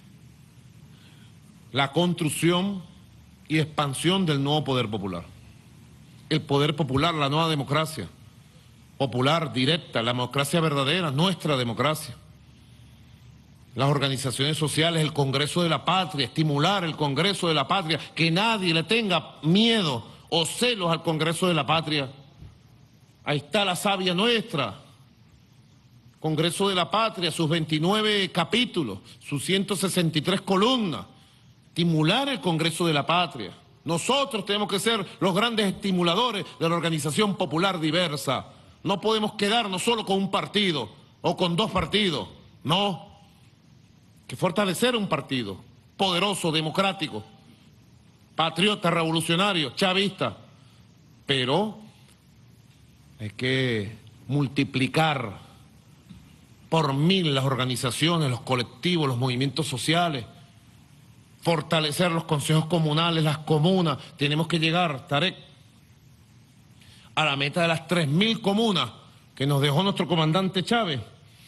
la construcción y expansión del nuevo poder popular. El poder popular, la nueva democracia, popular, directa, la democracia verdadera, nuestra democracia. Las organizaciones sociales, el Congreso de la Patria, estimular el Congreso de la Patria, que nadie le tenga miedo o celos al Congreso de la Patria. Ahí está la savia nuestra. Congreso de la Patria, sus veintinueve capítulos, sus ciento sesenta y tres columnas. Estimular el Congreso de la Patria. Nosotros tenemos que ser los grandes estimuladores de la organización popular diversa. No podemos quedarnos solo con un partido o con dos partidos. No. Que fortalecer un partido poderoso, democrático, patriota, revolucionario, chavista, pero hay que multiplicar por mil las organizaciones, los colectivos, los movimientos sociales, fortalecer los consejos comunales, las comunas. Tenemos que llegar, Tarek, a la meta de las tres mil comunas que nos dejó nuestro comandante Chávez.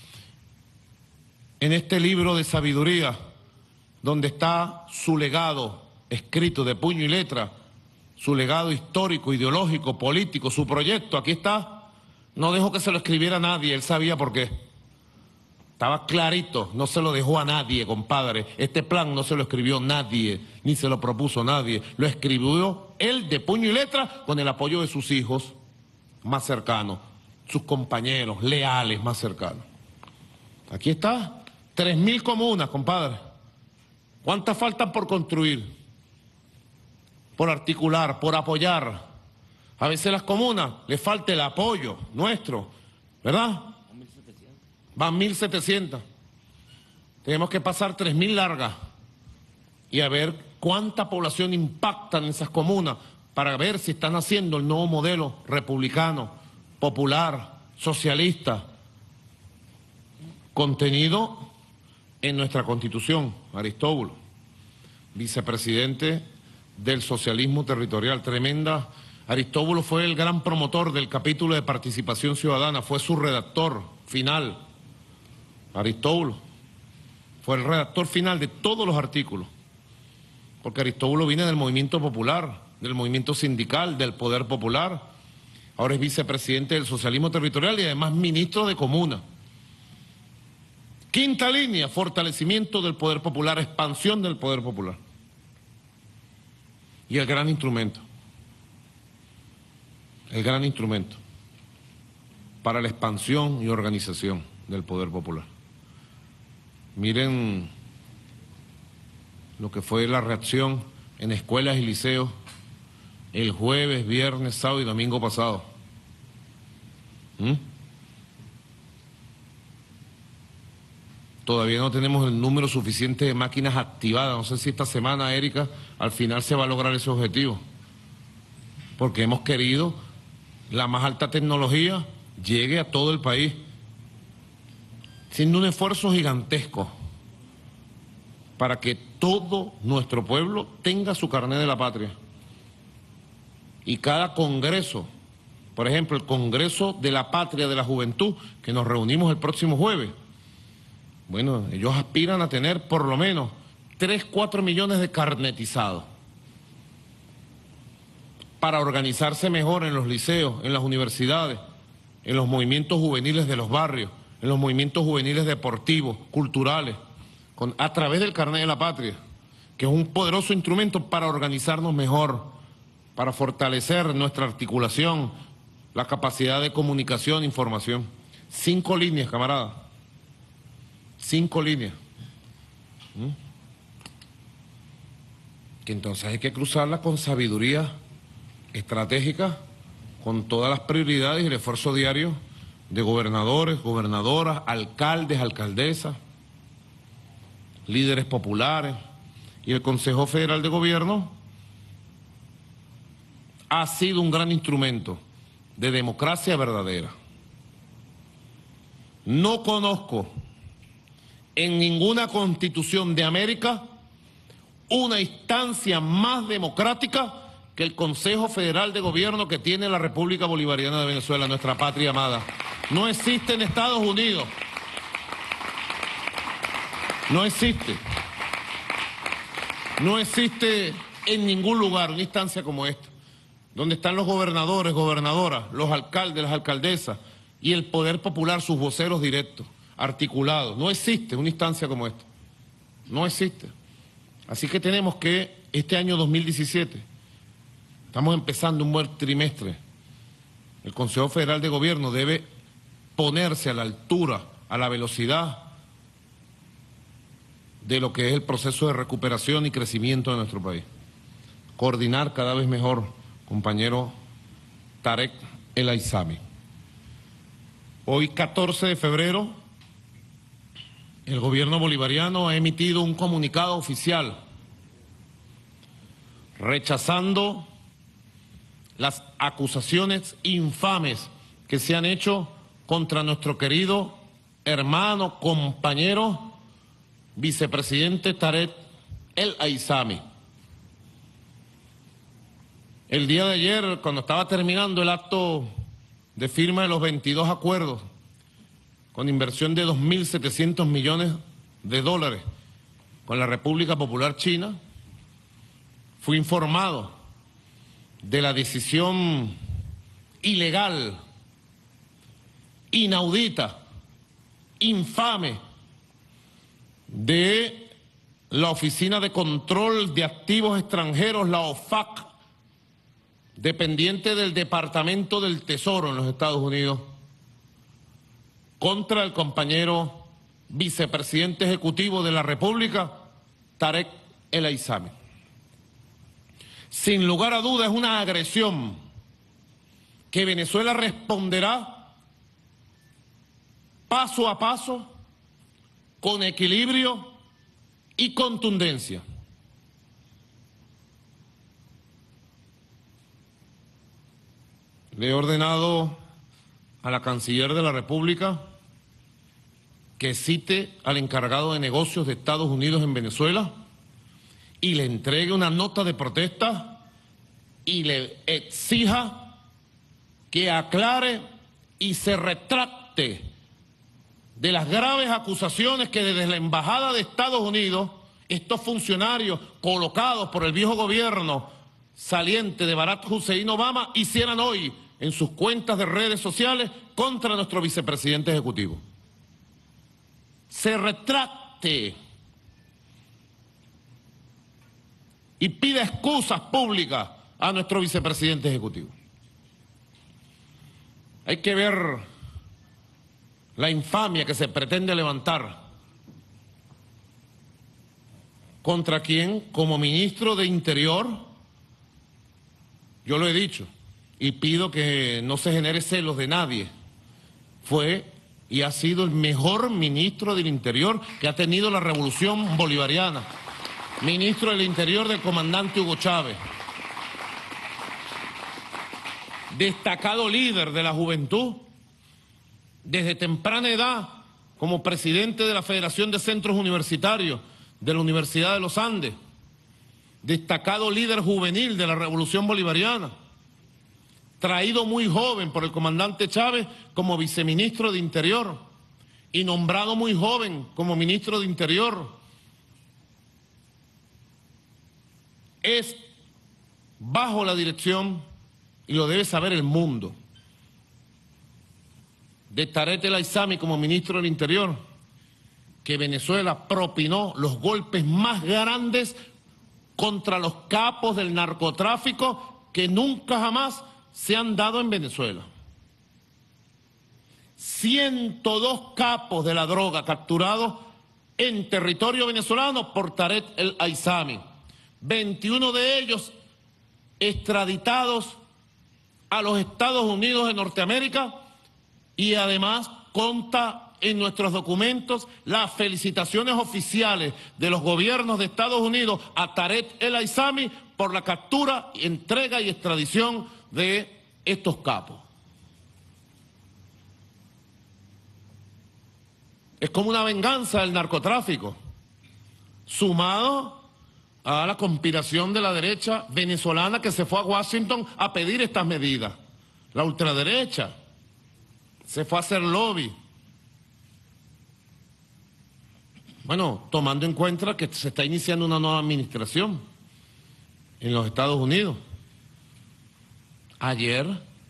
En este libro de sabiduría, donde está su legado escrito de puño y letra, su legado histórico, ideológico, político, su proyecto, aquí está. No dejó que se lo escribiera a nadie, él sabía por qué. Estaba clarito, no se lo dejó a nadie, compadre. Este plan no se lo escribió nadie, ni se lo propuso nadie. Lo escribió él de puño y letra con el apoyo de sus hijos más cercanos, sus compañeros leales más cercanos. Aquí está. Tres mil comunas, compadre. ¿Cuántas faltan por construir? Por articular, por apoyar. A veces las comunas les falta el apoyo nuestro, ¿verdad? Van mil setecientas. Tenemos que pasar tres mil largas y a ver cuánta población impactan en esas comunas para ver si están haciendo el nuevo modelo republicano, popular, socialista, contenido en nuestra Constitución. Aristóbulo, vicepresidente del socialismo territorial, tremenda. Aristóbulo fue el gran promotor del capítulo de participación ciudadana, fue su redactor final. Aristóbulo fue el redactor final de todos los artículos, porque Aristóbulo viene del movimiento popular, del movimiento sindical, del poder popular. Ahora es vicepresidente del socialismo territorial y además ministro de Comuna. Quinta línea, fortalecimiento del poder popular, expansión del poder popular. Y el gran instrumento, el gran instrumento para la expansión y organización del poder popular. Miren lo que fue la reacción en escuelas y liceos el jueves, viernes, sábado y domingo pasado. ¿Mm? Todavía no tenemos el número suficiente de máquinas activadas. No sé si esta semana, Erika, al final se va a lograr ese objetivo. Porque hemos querido la más alta tecnología llegue a todo el país, siendo un esfuerzo gigantesco para que todo nuestro pueblo tenga su carnet de la patria. Y cada congreso, por ejemplo, el Congreso de la Patria de la Juventud, que nos reunimos el próximo jueves, bueno, ellos aspiran a tener por lo menos tres, cuatro millones de carnetizados para organizarse mejor en los liceos, en las universidades, en los movimientos juveniles de los barrios, en los movimientos juveniles deportivos, culturales, con, a través del carnet de la patria, que es un poderoso instrumento para organizarnos mejor, para fortalecer nuestra articulación, la capacidad de comunicación e información. Cinco líneas, camarada. Cinco líneas. ¿Mm? Que entonces hay que cruzarla con sabiduría estratégica, con todas las prioridades y el esfuerzo diario de gobernadores, gobernadoras, alcaldes, alcaldesas, líderes populares, y el Consejo Federal de Gobierno ha sido un gran instrumento de democracia verdadera. No conozco en ninguna constitución de América una instancia más democrática que el Consejo Federal de Gobierno que tiene la República Bolivariana de Venezuela, nuestra patria amada. No existe en Estados Unidos. No existe. No existe en ningún lugar una instancia como esta, donde están los gobernadores, gobernadoras, los alcaldes, las alcaldesas y el poder popular, sus voceros directos, articulados. No existe una instancia como esta. No existe. Así que tenemos que, este año dos mil diecisiete, estamos empezando un buen trimestre, el Consejo Federal de Gobierno debe ponerse a la altura, a la velocidad de lo que es el proceso de recuperación y crecimiento de nuestro país. Coordinar cada vez mejor, compañero Tarek El Aizami. Hoy, catorce de febrero, el gobierno bolivariano ha emitido un comunicado oficial rechazando las acusaciones infames que se han hecho contra nuestro querido hermano, compañero, vicepresidente Tarek El Aizami. El día de ayer, cuando estaba terminando el acto de firma de los veintidós acuerdos con inversión de dos mil setecientos millones de dólares con la República Popular China, fui informado de la decisión ilegal, inaudita, infame de la Oficina de Control de Activos Extranjeros, la O F A C, dependiente del Departamento del Tesoro en los Estados Unidos, contra el compañero vicepresidente ejecutivo de la República, Tarek El Aizami. Sin lugar a dudas es una agresión que Venezuela responderá paso a paso, con equilibrio y contundencia. Le he ordenado a la Canciller de la República que cite al encargado de negocios de Estados Unidos en Venezuela y le entregue una nota de protesta y le exija que aclare y se retracte de las graves acusaciones que desde la Embajada de Estados Unidos estos funcionarios colocados por el viejo gobierno saliente de Barack Hussein Obama hicieran hoy en sus cuentas de redes sociales contra nuestro vicepresidente ejecutivo. Se retracte y pida excusas públicas a nuestro vicepresidente ejecutivo. Hay que ver la infamia que se pretende levantar contra quien, como ministro de Interior, yo lo he dicho, y pido que no se genere celos de nadie, fue y ha sido el mejor ministro del Interior que ha tenido la Revolución Bolivariana, ministro del Interior del comandante Hugo Chávez, destacado líder de la juventud, desde temprana edad, como presidente de la Federación de Centros Universitarios de la Universidad de los Andes, destacado líder juvenil de la Revolución Bolivariana, traído muy joven por el comandante Chávez como viceministro de Interior y nombrado muy joven como ministro de Interior. Es bajo la dirección, y lo debe saber el mundo, de Tarek El Aissami como ministro del Interior, que Venezuela propinó los golpes más grandes contra los capos del narcotráfico que nunca jamás se han dado en Venezuela. ciento dos capos de la droga capturados en territorio venezolano por Tarek El Aissami, veintiuno de ellos extraditados a los Estados Unidos de Norteamérica, y además consta en nuestros documentos las felicitaciones oficiales de los gobiernos de Estados Unidos a Tarek El Aissami por la captura, entrega y extradición de estos capos. Es como una venganza del narcotráfico, sumado a la conspiración de la derecha venezolana que se fue a Washington a pedir estas medidas. La ultraderecha se fue a hacer lobby. Bueno, tomando en cuenta que se está iniciando una nueva administración en los Estados Unidos. Ayer,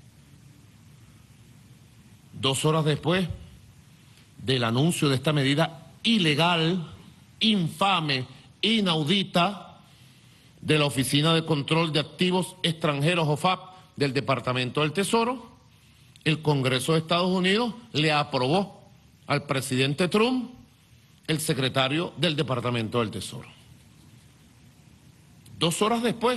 dos horas después del anuncio de esta medida ilegal, infame, inaudita, de la Oficina de Control de Activos Extranjeros, O F A C, del Departamento del Tesoro, el Congreso de Estados Unidos le aprobó al presidente Trump el secretario del Departamento del Tesoro. Dos horas después,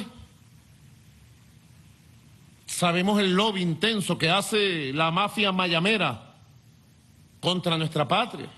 sabemos el lobby intenso que hace la mafia mayamera contra nuestra patria.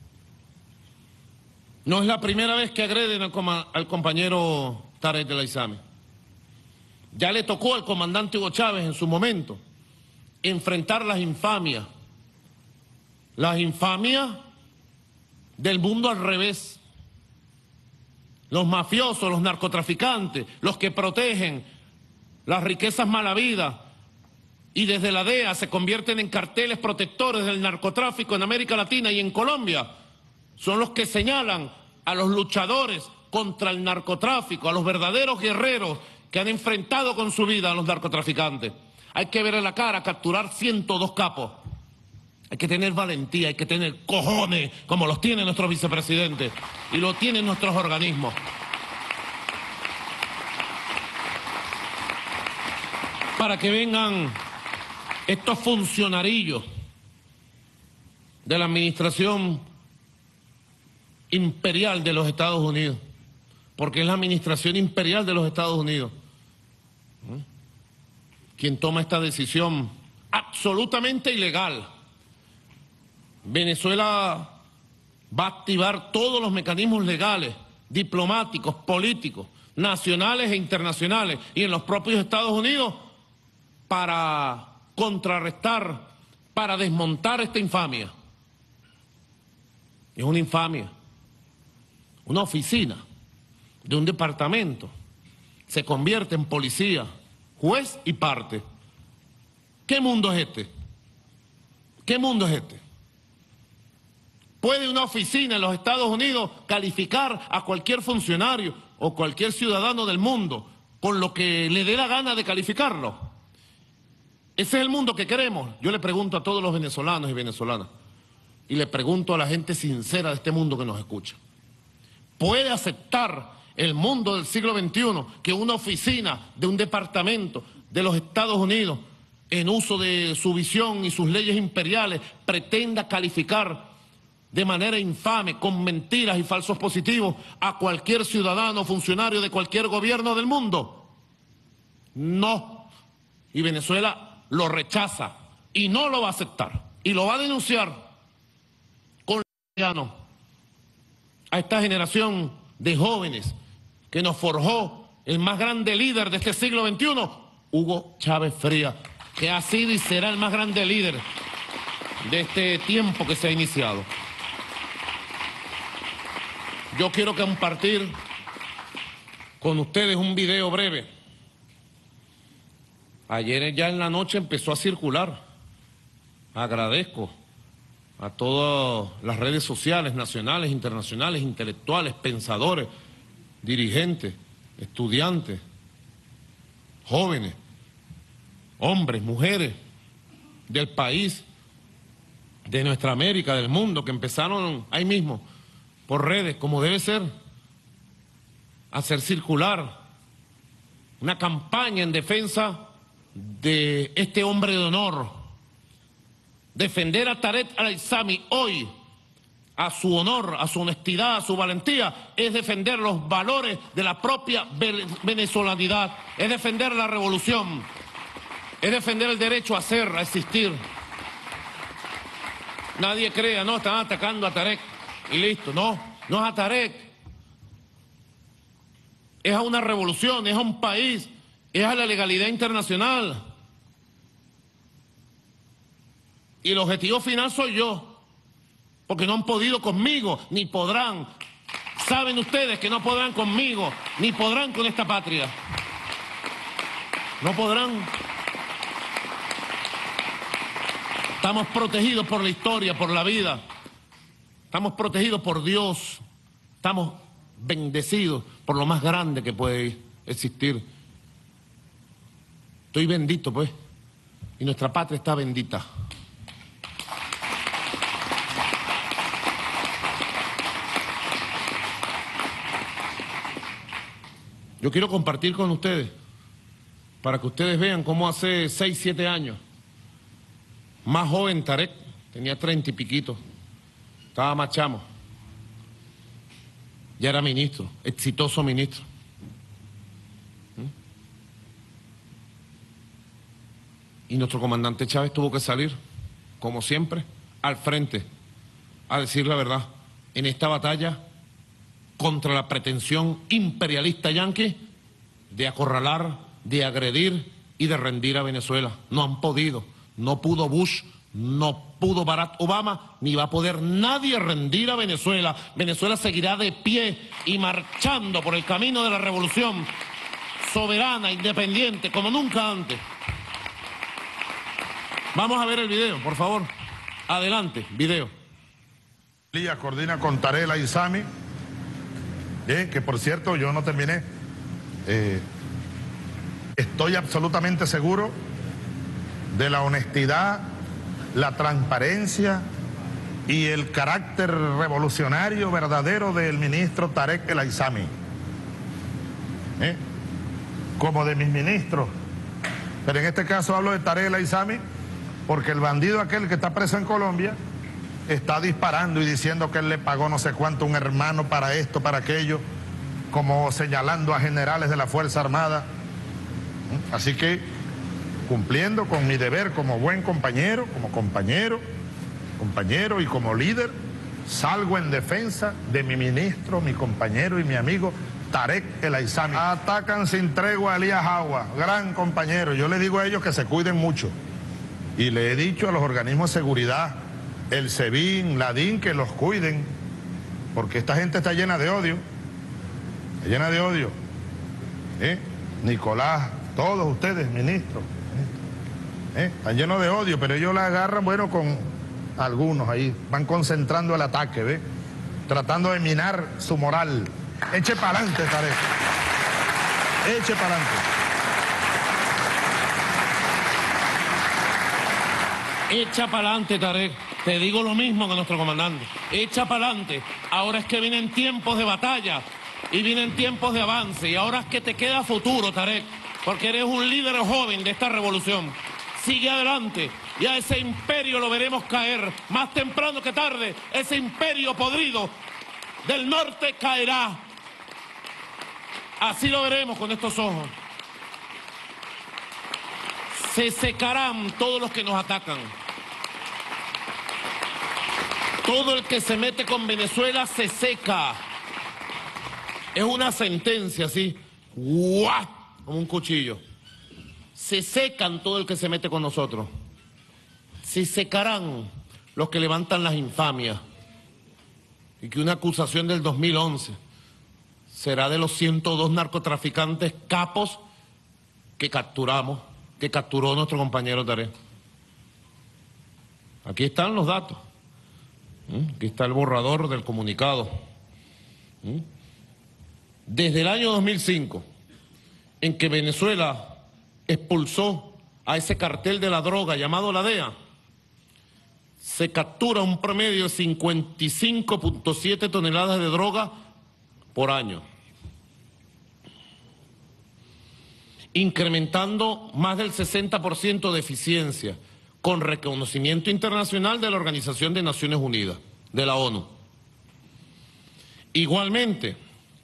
No es la primera vez que agreden al, al compañero Tarek El Aissami. Ya le tocó al comandante Hugo Chávez en su momento enfrentar las infamias, las infamias del mundo al revés. Los mafiosos, los narcotraficantes, los que protegen las riquezas malavidas y desde la D E A se convierten en carteles protectores del narcotráfico en América Latina y en Colombia, son los que señalan a los luchadores contra el narcotráfico, a los verdaderos guerreros que han enfrentado con su vida a los narcotraficantes. Hay que ver en la cara, capturar ciento dos capos. Hay que tener valentía, hay que tener cojones, como los tiene nuestro vicepresidente y lo tienen nuestros organismos. Para que vengan estos funcionarillos de la administración imperial de los Estados Unidos, porque es la administración imperial de los Estados Unidos ¿eh? quien toma esta decisión absolutamente ilegal. Venezuela va a activar todos los mecanismos legales, diplomáticos, políticos, nacionales e internacionales y en los propios Estados Unidos para contrarrestar, para desmontar esta infamia. Es una infamia. Una oficina de un departamento se convierte en policía, juez y parte. ¿Qué mundo es este? ¿Qué mundo es este? ¿Puede una oficina en los Estados Unidos calificar a cualquier funcionario o cualquier ciudadano del mundo con lo que le dé la gana de calificarlo? ¿Ese es el mundo que queremos? Yo le pregunto a todos los venezolanos y venezolanas, y le pregunto a la gente sincera de este mundo que nos escucha. ¿Puede aceptar el mundo del siglo veintiuno que una oficina de un departamento de los Estados Unidos, en uso de su visión y sus leyes imperiales, pretenda calificar de manera infame, con mentiras y falsos positivos, a cualquier ciudadano o funcionario de cualquier gobierno del mundo? No. Y Venezuela lo rechaza y no lo va a aceptar. Y lo va a denunciar con a esta generación de jóvenes que nos forjó el más grande líder de este siglo veintiuno, Hugo Chávez Frías, que ha sido y será el más grande líder de este tiempo que se ha iniciado. Yo quiero compartir con ustedes un video breve. Ayer ya en la noche empezó a circular. Agradezco a todas las redes sociales, nacionales, internacionales, intelectuales, pensadores, dirigentes, estudiantes, jóvenes, hombres, mujeres del país, de nuestra América, del mundo, que empezaron ahí mismo, por redes, como debe ser, a hacer circular una campaña en defensa de este hombre de honor. Defender a Tarek El-Aissami hoy, a su honor, a su honestidad, a su valentía, es defender los valores de la propia venezolanidad, es defender la revolución, es defender el derecho a ser, a existir. Nadie crea, no, están atacando a Tarek y listo. No, no es a Tarek. Es a una revolución, es a un país, es a la legalidad internacional. Y el objetivo final soy yo, porque no han podido conmigo, ni podrán. Saben ustedes que no podrán conmigo, ni podrán con esta patria. No podrán. Estamos protegidos por la historia, por la vida. Estamos protegidos por Dios. Estamos bendecidos por lo más grande que puede existir. Estoy bendito, pues. Y nuestra patria está bendita. Yo quiero compartir con ustedes, para que ustedes vean cómo hace seis, siete años, más joven Tarek, tenía treinta y piquito, estaba más chamo, ya era ministro, exitoso ministro. ¿Mm? Y nuestro comandante Chávez tuvo que salir, como siempre, al frente, a decir la verdad, en esta batalla contra la pretensión imperialista yanqui de acorralar, de agredir y de rendir a Venezuela. No han podido, no pudo Bush, no pudo Barack Obama, ni va a poder nadie rendir a Venezuela. Venezuela seguirá de pie y marchando por el camino de la revolución, soberana, independiente, como nunca antes. Vamos a ver el video, por favor. Adelante, video. Coordina con Tarek El-Aissami. Eh, que por cierto yo no terminé, eh, estoy absolutamente seguro de la honestidad, la transparencia y el carácter revolucionario verdadero del ministro Tarek El-Aissami, eh, como de mis ministros, pero en este caso hablo de Tarek El-Aissami porque el bandido aquel que está preso en Colombia está disparando y diciendo que él le pagó no sé cuánto a un hermano para esto, para aquello, como señalando a generales de la Fuerza Armada. Así que, cumpliendo con mi deber como buen compañero, como compañero, compañero y como líder, salgo en defensa de mi ministro, mi compañero y mi amigo Tarek El-Aissami. Atacan sin tregua a Elías Agua, gran compañero. Yo le digo a ellos que se cuiden mucho. Y le he dicho a los organismos de seguridad, el SEBIN, la DIN, que los cuiden, porque esta gente está llena de odio, está llena de odio. ¿Eh? Nicolás, todos ustedes, ministros, ¿eh? Están llenos de odio, pero ellos la agarran, bueno, con algunos ahí, van concentrando el ataque, ¿ve? Tratando de minar su moral. Eche para adelante, Tarek. Eche para adelante. Echa para adelante, Tarek. Te digo lo mismo que nuestro comandante. Echa para adelante. Ahora es que vienen tiempos de batalla y vienen tiempos de avance. Y ahora es que te queda futuro, Tarek, porque eres un líder joven de esta revolución. sigue adelante y a ese imperio lo veremos caer más temprano que tarde. Ese imperio podrido del norte caerá. Así lo veremos con estos ojos. Se secarán todos los que nos atacan. Todo el que se mete con Venezuela se seca. Es una sentencia así, ¡guau!, como un cuchillo. Se secan todo el que se mete con nosotros. Se secarán los que levantan las infamias. Y que una acusación del dos mil once será de los ciento dos narcotraficantes capos que capturamos, que capturó nuestro compañero Tarek. Aquí están los datos. Aquí está el borrador del comunicado. Desde el año dos mil cinco, en que Venezuela expulsó a ese cartel de la droga llamado la D E A, se captura un promedio de cincuenta y cinco punto siete toneladas de droga por año, incrementando más del sesenta por ciento de eficiencia, con reconocimiento internacional de la Organización de Naciones Unidas, de la ONU. Igualmente,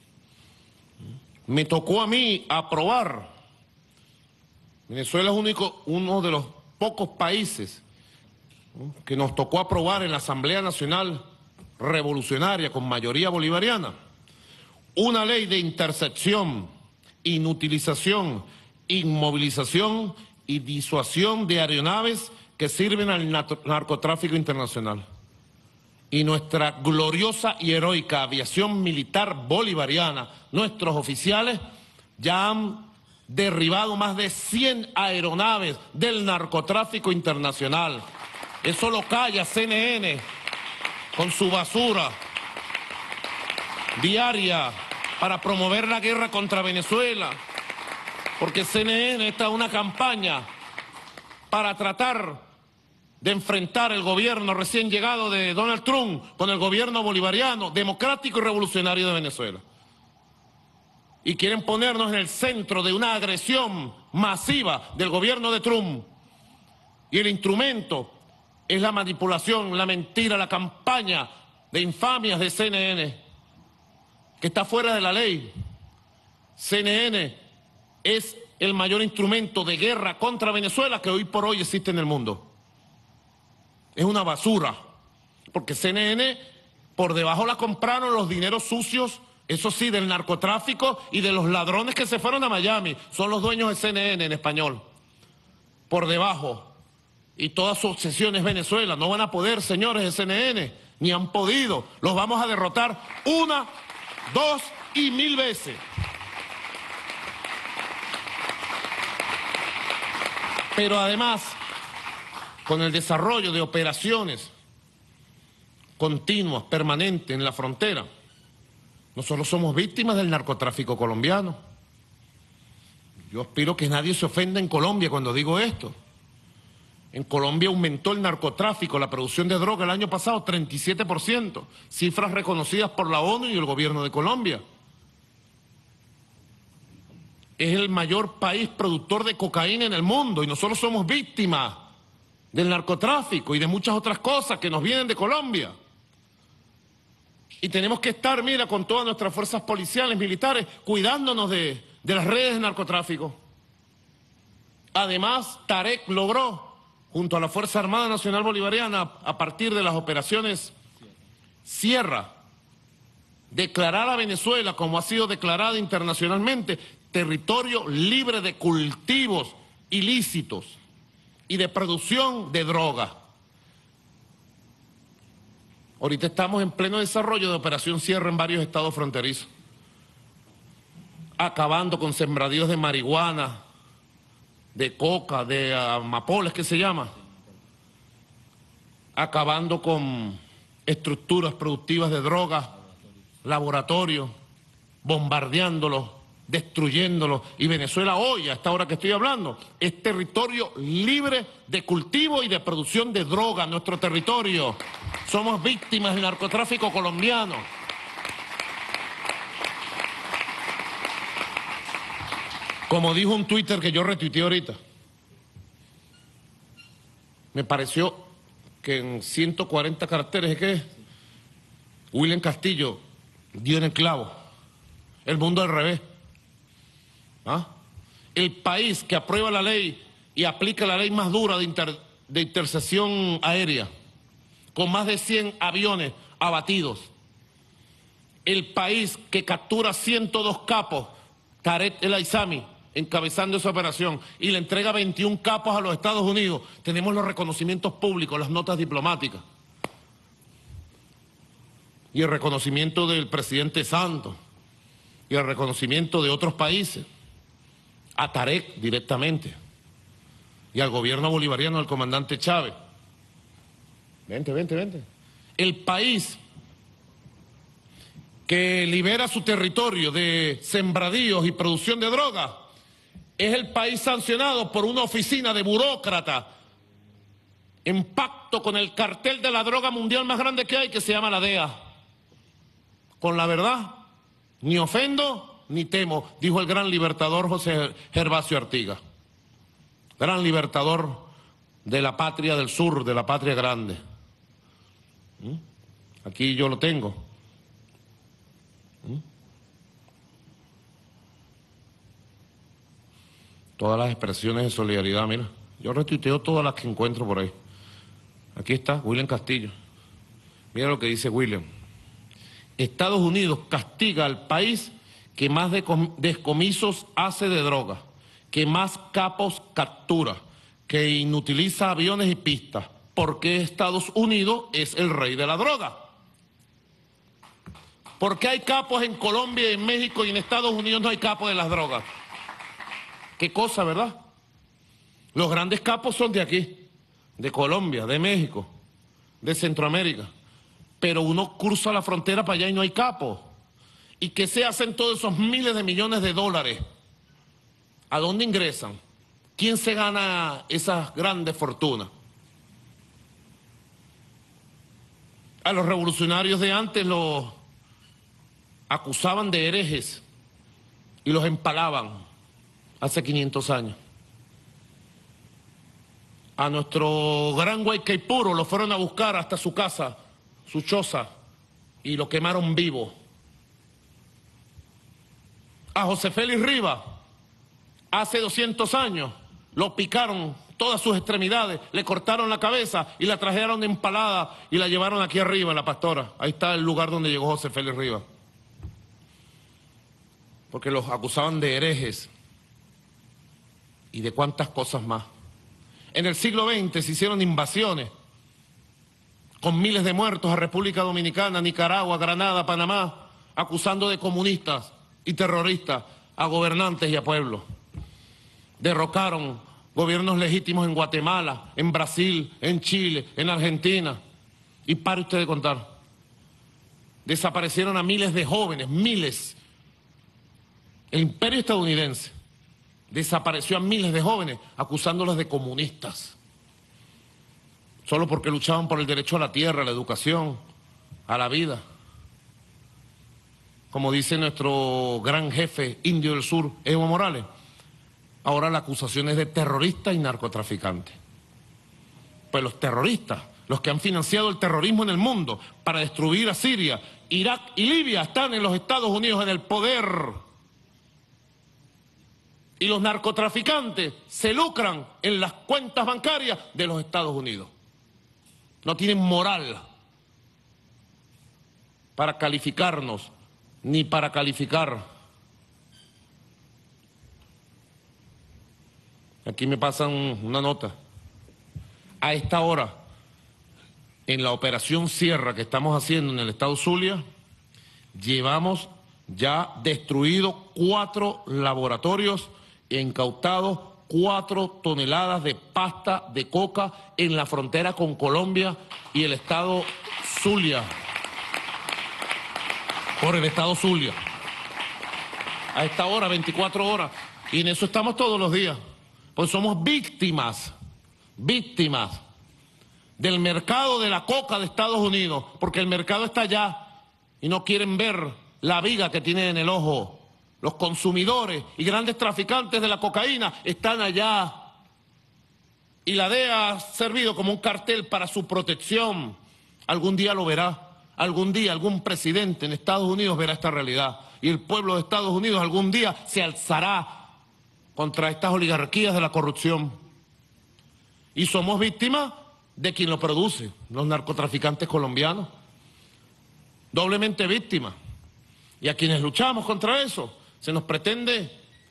me tocó a mí aprobar. Venezuela es único, uno de los pocos países que nos tocó aprobar en la Asamblea Nacional Revolucionaria con mayoría bolivariana una ley de intercepción, inutilización, inmovilización y disuasión de aeronaves que sirven al narcotráfico internacional. Y nuestra gloriosa y heroica aviación militar bolivariana, nuestros oficiales ya han derribado más de cien aeronaves del narcotráfico internacional. Eso lo calla C N N con su basura diaria para promover la guerra contra Venezuela, porque C N N está en una campaña para tratar de enfrentar el gobierno recién llegado de Donald Trump con el gobierno bolivariano, democrático y revolucionario de Venezuela. Y quieren ponernos en el centro de una agresión masiva del gobierno de Trump. Y el instrumento es la manipulación, la mentira, la campaña de infamias de C N N, que está fuera de la ley. C N N es el mayor instrumento de guerra contra Venezuela que hoy por hoy existe en el mundo. Es una basura, porque C N N por debajo la compraron los dineros sucios, eso sí, del narcotráfico y de los ladrones que se fueron a Miami. Son los dueños de C N N en español. Por debajo. Y toda su obsesión es Venezuela. No van a poder, señores de C N N, ni han podido. Los vamos a derrotar una, dos y mil veces. Pero además, con el desarrollo de operaciones continuas, permanentes en la frontera, nosotros somos víctimas del narcotráfico colombiano. Yo aspiro que nadie se ofenda en Colombia cuando digo esto. En Colombia aumentó el narcotráfico, la producción de droga el año pasado treinta y siete por ciento, cifras reconocidas por la ONU y el gobierno de Colombia. Es el mayor país productor de cocaína en el mundo y nosotros somos víctimas del narcotráfico y de muchas otras cosas que nos vienen de Colombia. Y tenemos que estar, mira, con todas nuestras fuerzas policiales, militares, cuidándonos de, de las redes de narcotráfico. Además, Tarek logró, junto a la Fuerza Armada Nacional Bolivariana, a partir de las operaciones Sierra, declarar a Venezuela, como ha sido declarada internacionalmente, territorio libre de cultivos ilícitos y de producción de droga. Ahorita estamos en pleno desarrollo de Operación Sierra en varios estados fronterizos, acabando con sembradíos de marihuana, de coca, de amapolas, que se llama, acabando con estructuras productivas de drogas, laboratorios, bombardeándolos, destruyéndolos. Y Venezuela hoy, a esta hora que estoy hablando, es territorio libre de cultivo y de producción de droga, nuestro territorio. Somos víctimas del narcotráfico colombiano. Como dijo un Twitter que yo retuiteé ahorita, me pareció que en ciento cuarenta caracteres, ¿qué? William Castillo dio en el clavo. El mundo al revés. ¿Ah? El país que aprueba la ley y aplica la ley más dura de, inter, de intercesión aérea, con más de cien aviones abatidos. El país que captura ciento dos capos, Tarek El Aissami, encabezando esa operación, y le entrega veintiún capos a los Estados Unidos. Tenemos los reconocimientos públicos, las notas diplomáticas. Y el reconocimiento del presidente Santos, y el reconocimiento de otros países, a Tarek directamente, y al gobierno bolivariano del comandante Chávez. Vente, vente, vente. El país que libera su territorio de sembradíos y producción de drogas es el país sancionado por una oficina de burócratas en pacto con el cartel de la droga mundial más grande que hay, que se llama la D E A. Con la verdad, ni ofendo ni temo, dijo el gran libertador José Gervasio Artigas. Gran libertador de la patria del sur, de la patria grande. ¿Mm? Aquí yo lo tengo. ¿Mm? Todas las expresiones de solidaridad, mira. Yo retuiteo todas las que encuentro por ahí. Aquí está, William Castillo. Mira lo que dice William. Estados Unidos castiga al país que más descomisos hace de droga, que más capos captura, que inutiliza aviones y pistas, porque Estados Unidos es el rey de la droga. Porque hay capos en Colombia, en México, y en Estados Unidos no hay capos de las drogas. Qué cosa, ¿verdad? Los grandes capos son de aquí, de Colombia, de México, de Centroamérica. Pero uno cruza la frontera para allá y no hay capos. ¿Y qué se hacen todos esos miles de millones de dólares? ¿A dónde ingresan? ¿Quién se gana esas grandes fortunas? A los revolucionarios de antes los acusaban de herejes y los empalaban hace quinientos años. A nuestro gran Guaycaipuro lo fueron a buscar hasta su casa, su choza, y lo quemaron vivo. A José Félix Rivas, hace doscientos años, lo picaron todas sus extremidades, le cortaron la cabeza y la trajeron empalada y la llevaron aquí arriba, en La Pastora. Ahí está el lugar donde llegó José Félix Rivas. Porque los acusaban de herejes y de cuántas cosas más. En el siglo veinte se hicieron invasiones con miles de muertos a República Dominicana, Nicaragua, Granada, Panamá, acusando de comunistas y terroristas a gobernantes y a pueblos. Derrocaron gobiernos legítimos en Guatemala, en Brasil, en Chile, en Argentina. Y pare usted de contar. Desaparecieron a miles de jóvenes, miles. El imperio estadounidense desapareció a miles de jóvenes acusándolos de comunistas. Solo porque luchaban por el derecho a la tierra, a la educación, a la vida. Como dice nuestro gran jefe indio del sur, Evo Morales, ahora la acusación es de terrorista y narcotraficante. Pues los terroristas, los que han financiado el terrorismo en el mundo para destruir a Siria, Irak y Libia, están en los Estados Unidos en el poder. Y los narcotraficantes se lucran en las cuentas bancarias de los Estados Unidos. No tienen moral para calificarnos, ni para calificar. Aquí me pasan una nota. A esta hora, en la operación Sierra que estamos haciendo en el estado Zulia, llevamos ya destruidos cuatro laboratorios e incautados cuatro toneladas de pasta de coca en la frontera con Colombia y el estado Zulia. Por el estado Zulia. A esta hora, veinticuatro horas. Y en eso estamos todos los días. Pues somos víctimas, víctimas del mercado de la coca de Estados Unidos. Porque el mercado está allá y no quieren ver la viga que tienen en el ojo. Los consumidores y grandes traficantes de la cocaína están allá. y la D E A ha servido como un cartel para su protección. Algún día lo verá, algún día algún presidente en Estados Unidos verá esta realidad y el pueblo de Estados Unidos algún día se alzará contra estas oligarquías de la corrupción. Y somos víctimas de quien lo produce, los narcotraficantes colombianos, doblemente víctimas. Y a quienes luchamos contra eso se nos pretende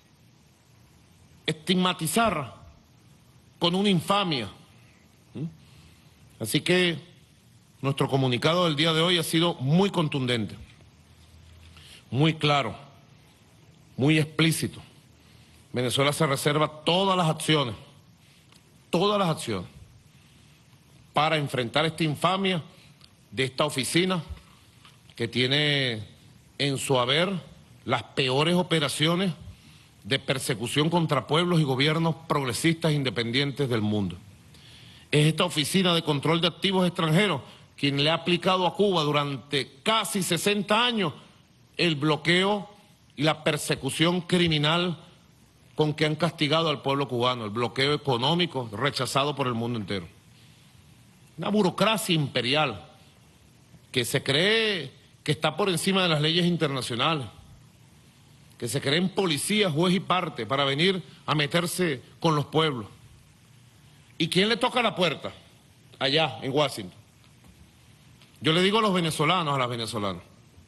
estigmatizar con una infamia. ¿Mm? Así que nuestro comunicado del día de hoy ha sido muy contundente, muy claro, muy explícito. Venezuela se reserva todas las acciones, todas las acciones, para enfrentar esta infamia de esta oficina que tiene en su haber las peores operaciones de persecución contra pueblos y gobiernos progresistas independientes del mundo. Es esta oficina de control de activos extranjeros quien le ha aplicado a Cuba durante casi sesenta años el bloqueo y la persecución criminal con que han castigado al pueblo cubano, el bloqueo económico rechazado por el mundo entero. Una burocracia imperial que se cree que está por encima de las leyes internacionales, que se creen policía, juez y parte para venir a meterse con los pueblos. ¿Y quién le toca la puerta? Allá, en Washington. Yo le digo a los venezolanos, a las venezolanas,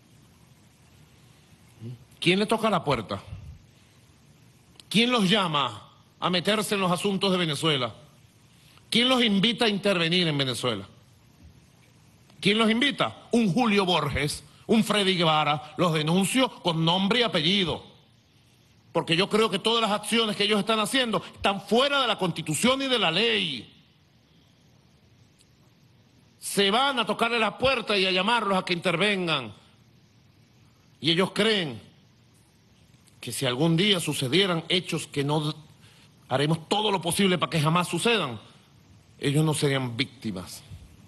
¿quién le toca la puerta? ¿Quién los llama a meterse en los asuntos de Venezuela? ¿Quién los invita a intervenir en Venezuela? ¿Quién los invita? Un Julio Borges, un Freddy Guevara, los denuncio con nombre y apellido. Porque yo creo que todas las acciones que ellos están haciendo están fuera de la Constitución y de la ley. Se van a tocarle la puerta y a llamarlos a que intervengan. Y ellos creen que si algún día sucedieran hechos que no haremos todo lo posible para que jamás sucedan, ellos no serían víctimas.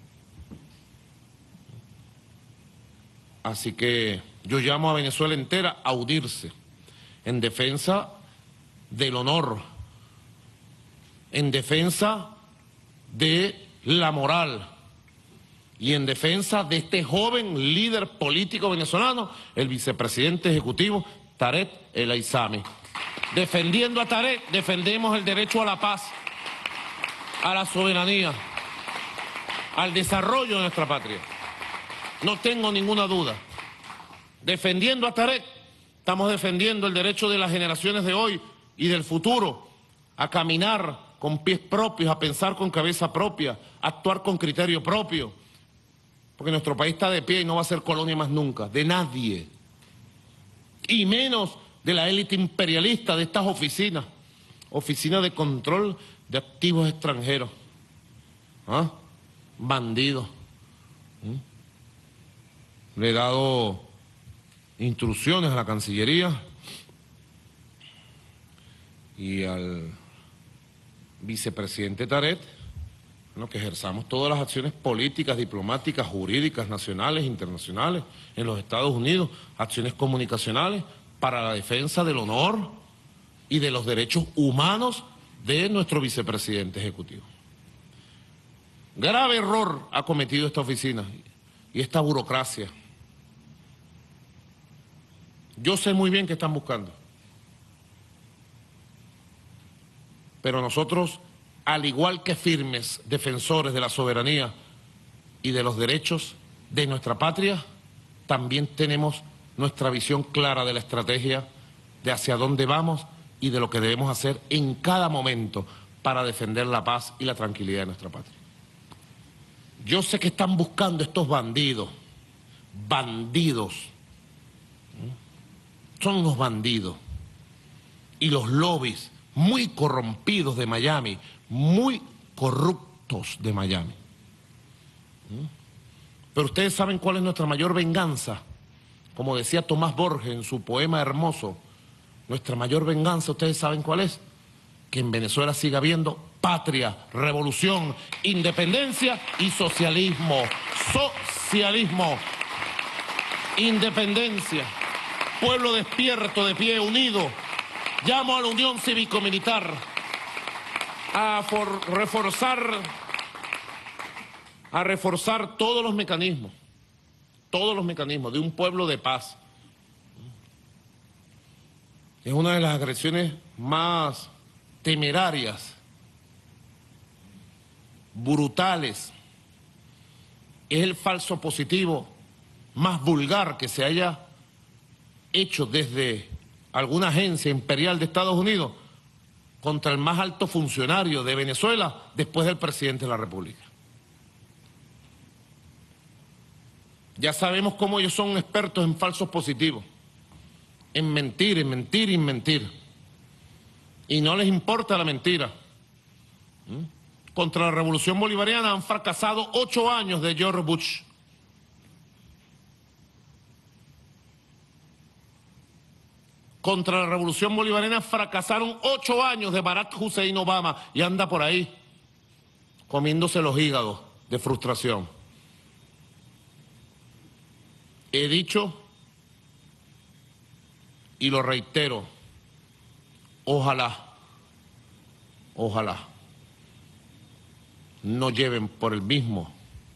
Así que yo llamo a Venezuela entera a unirse en defensa del honor, en defensa de la moral y en defensa de este joven líder político venezolano, el vicepresidente ejecutivo Tarek El Aissami. Defendiendo a Tarek, defendemos el derecho a la paz, a la soberanía, al desarrollo de nuestra patria. No tengo ninguna duda. Defendiendo a Tarek, estamos defendiendo el derecho de las generaciones de hoy y del futuro a caminar con pies propios, a pensar con cabeza propia, a actuar con criterio propio. Porque nuestro país está de pie y no va a ser colonia más nunca, de nadie. Y menos de la élite imperialista de estas oficinas, oficinas de control de activos extranjeros. ¿Ah? Bandidos. ¿Mm? Le he dado instrucciones a la Cancillería y al vicepresidente Tarek, bueno, que ejerzamos todas las acciones políticas, diplomáticas, jurídicas, nacionales, internacionales, en los Estados Unidos, acciones comunicacionales para la defensa del honor y de los derechos humanos de nuestro vicepresidente ejecutivo. Grave error ha cometido esta oficina y esta burocracia. Yo sé muy bien qué están buscando, pero nosotros, al igual que firmes defensores de la soberanía y de los derechos de nuestra patria, también tenemos nuestra visión clara de la estrategia, de hacia dónde vamos y de lo que debemos hacer en cada momento para defender la paz y la tranquilidad de nuestra patria. Yo sé que están buscando estos bandidos, bandidos, son unos bandidos, y los lobbies muy corrompidos de Miami, muy corruptos de Miami. Pero ustedes saben cuál es nuestra mayor venganza. Como decía Tomás Borges en su poema hermoso, nuestra mayor venganza, ¿ustedes saben cuál es? Que en Venezuela siga habiendo patria, revolución, independencia y socialismo. Socialismo, independencia, pueblo despierto, de pie, unido. Llamo a la unión cívico-militar, a for, reforzar, a reforzar todos los mecanismos, todos los mecanismos de un pueblo de paz. Es una de las agresiones más temerarias, brutales. Es el falso positivo más vulgar que se haya hecho desde alguna agencia imperial de Estados Unidos contra el más alto funcionario de Venezuela después del presidente de la República. Ya sabemos cómo ellos son expertos en falsos positivos, en mentir, en mentir y en mentir. Y no les importa la mentira. ¿Mm? Contra la revolución bolivariana han fracasado ocho años de George Bush. Contra la revolución bolivariana fracasaron ocho años de Barack Hussein Obama y anda por ahí comiéndose los hígados de frustración. He dicho y lo reitero, ojalá, ojalá no lleven por el mismo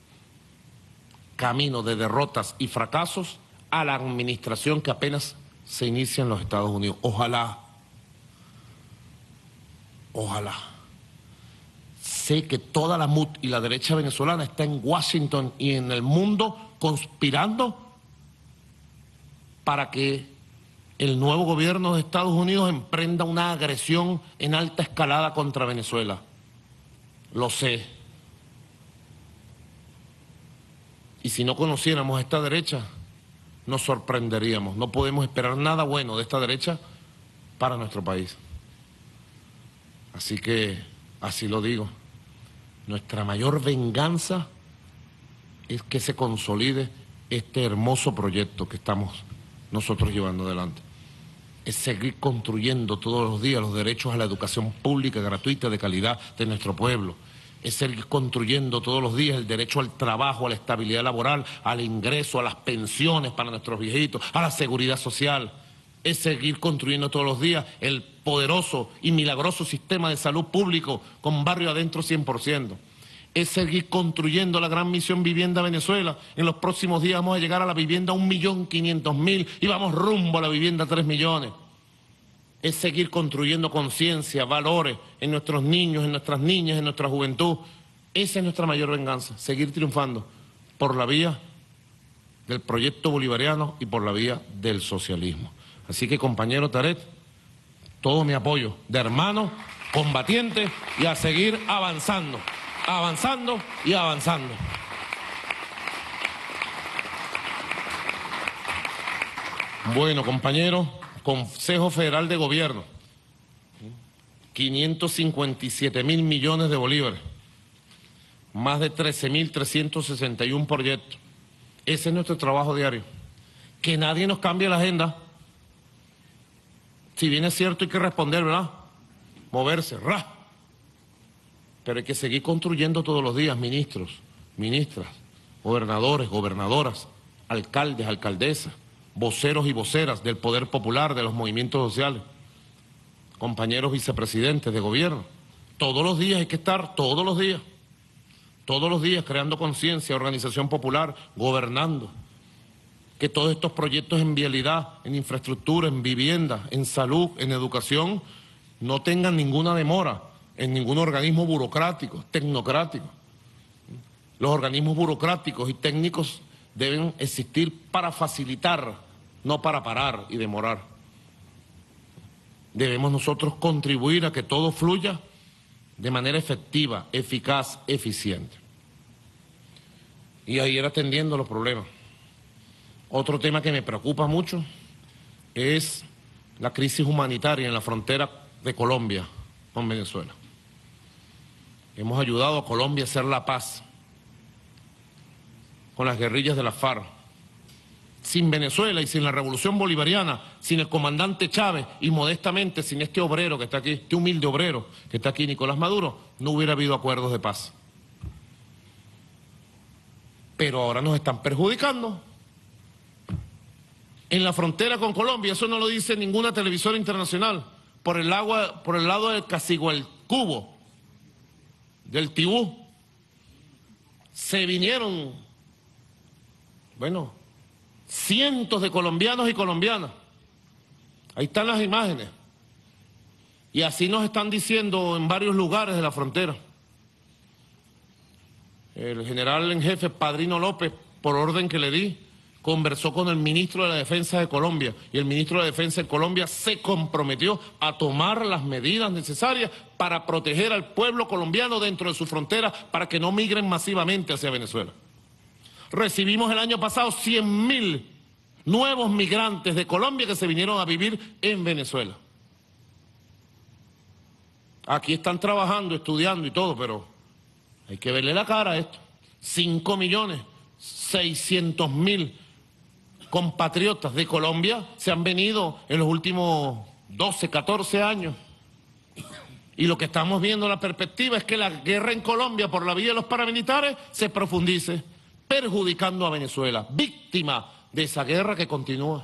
camino de derrotas y fracasos a la administración que apenas se inicia en los Estados Unidos. Ojalá, ojalá. Sé que toda la M U T y la derecha venezolana está en Washington y en el mundo conspirando para que el nuevo gobierno de Estados Unidos emprenda una agresión en alta escalada contra Venezuela. Lo sé. Y si no conociéramos a esta derecha, nos sorprenderíamos. No podemos esperar nada bueno de esta derecha para nuestro país. Así que, así lo digo, nuestra mayor venganza es que se consolide este hermoso proyecto que estamos nosotros llevando adelante. Es seguir construyendo todos los días los derechos a la educación pública, gratuita, de calidad de nuestro pueblo. Es seguir construyendo todos los días el derecho al trabajo, a la estabilidad laboral, al ingreso, a las pensiones para nuestros viejitos, a la seguridad social. Es seguir construyendo todos los días el poderoso y milagroso sistema de salud público con barrio adentro cien por ciento. Es seguir construyendo la gran misión Vivienda Venezuela. En los próximos días vamos a llegar a la vivienda un millón quinientos mil y vamos rumbo a la vivienda tres millones. Es seguir construyendo conciencia, valores en nuestros niños, en nuestras niñas, en nuestra juventud. Esa es nuestra mayor venganza, seguir triunfando por la vía del proyecto bolivariano y por la vía del socialismo. Así que, compañero Taret, todo mi apoyo de hermano, combatiente, y a seguir avanzando, avanzando y avanzando. Bueno, compañeros, Consejo Federal de Gobierno, quinientos cincuenta y siete mil millones de bolívares, más de trece mil trescientos sesenta y uno proyectos. Ese es nuestro trabajo diario. Que nadie nos cambie la agenda. Si bien es cierto, hay que responder, ¿verdad? Moverse, ¡ra! Pero hay que seguir construyendo todos los días, ministros, ministras, gobernadores, gobernadoras, alcaldes, alcaldesas, voceros y voceras del poder popular, de los movimientos sociales, compañeros vicepresidentes de gobierno. Todos los días hay que estar, todos los días, todos los días creando conciencia, organización popular, gobernando. Que todos estos proyectos en vialidad, en infraestructura, en vivienda, en salud, en educación, no tengan ninguna demora en ningún organismo burocrático, tecnocrático. Los organismos burocráticos y técnicos deben existir para facilitar, no para parar y demorar. Debemos nosotros contribuir a que todo fluya de manera efectiva, eficaz, eficiente. Y a ir atendiendo los problemas. Otro tema que me preocupa mucho es la crisis humanitaria en la frontera de Colombia con Venezuela. Hemos ayudado a Colombia a hacer la paz con las guerrillas de la FARC. Sin Venezuela y sin la revolución bolivariana, sin el comandante Chávez y modestamente sin este obrero que está aquí, este humilde obrero que está aquí, Nicolás Maduro, no hubiera habido acuerdos de paz. Pero ahora nos están perjudicando. En la frontera con Colombia, eso no lo dice ninguna televisora internacional, por el, agua, por el lado del Casigualcubo, del Tibú, se vinieron, bueno, cientos de colombianos y colombianas. Ahí están las imágenes. Y así nos están diciendo en varios lugares de la frontera. El general en jefe, Padrino López, por orden que le di, conversó con el ministro de la Defensa de Colombia y el ministro de la Defensa de Colombia se comprometió a tomar las medidas necesarias para proteger al pueblo colombiano dentro de su frontera para que no migren masivamente hacia Venezuela. Recibimos el año pasado cien mil nuevos migrantes de Colombia que se vinieron a vivir en Venezuela. Aquí están trabajando, estudiando y todo, pero hay que verle la cara a esto. cinco millones seiscientos mil compatriotas de Colombia se han venido en los últimos doce, catorce años. Y lo que estamos viendo, la perspectiva, es que la guerra en Colombia por la vía de los paramilitares se profundice, perjudicando a Venezuela, víctima de esa guerra que continúa.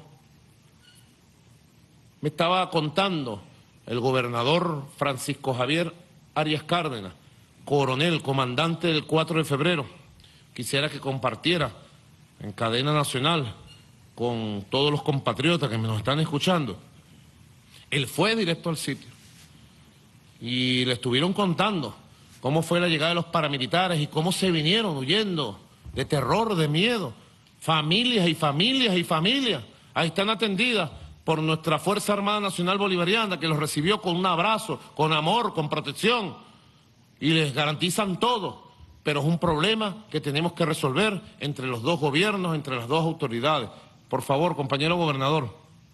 Me estaba contando el gobernador Francisco Javier Arias Cárdenas, coronel, comandante del cuatro de febrero, quisiera que compartiera en cadena nacional con todos los compatriotas que nos están escuchando. Él fue directo al sitio y le estuvieron contando cómo fue la llegada de los paramilitares y cómo se vinieron huyendo de terror, de miedo. Familias y familias y familias. Ahí están atendidas por nuestra Fuerza Armada Nacional Bolivariana, que los recibió con un abrazo, con amor, con protección, y les garantizan todo. Pero es un problema que tenemos que resolver entre los dos gobiernos, entre las dos autoridades. Por favor, compañero gobernador.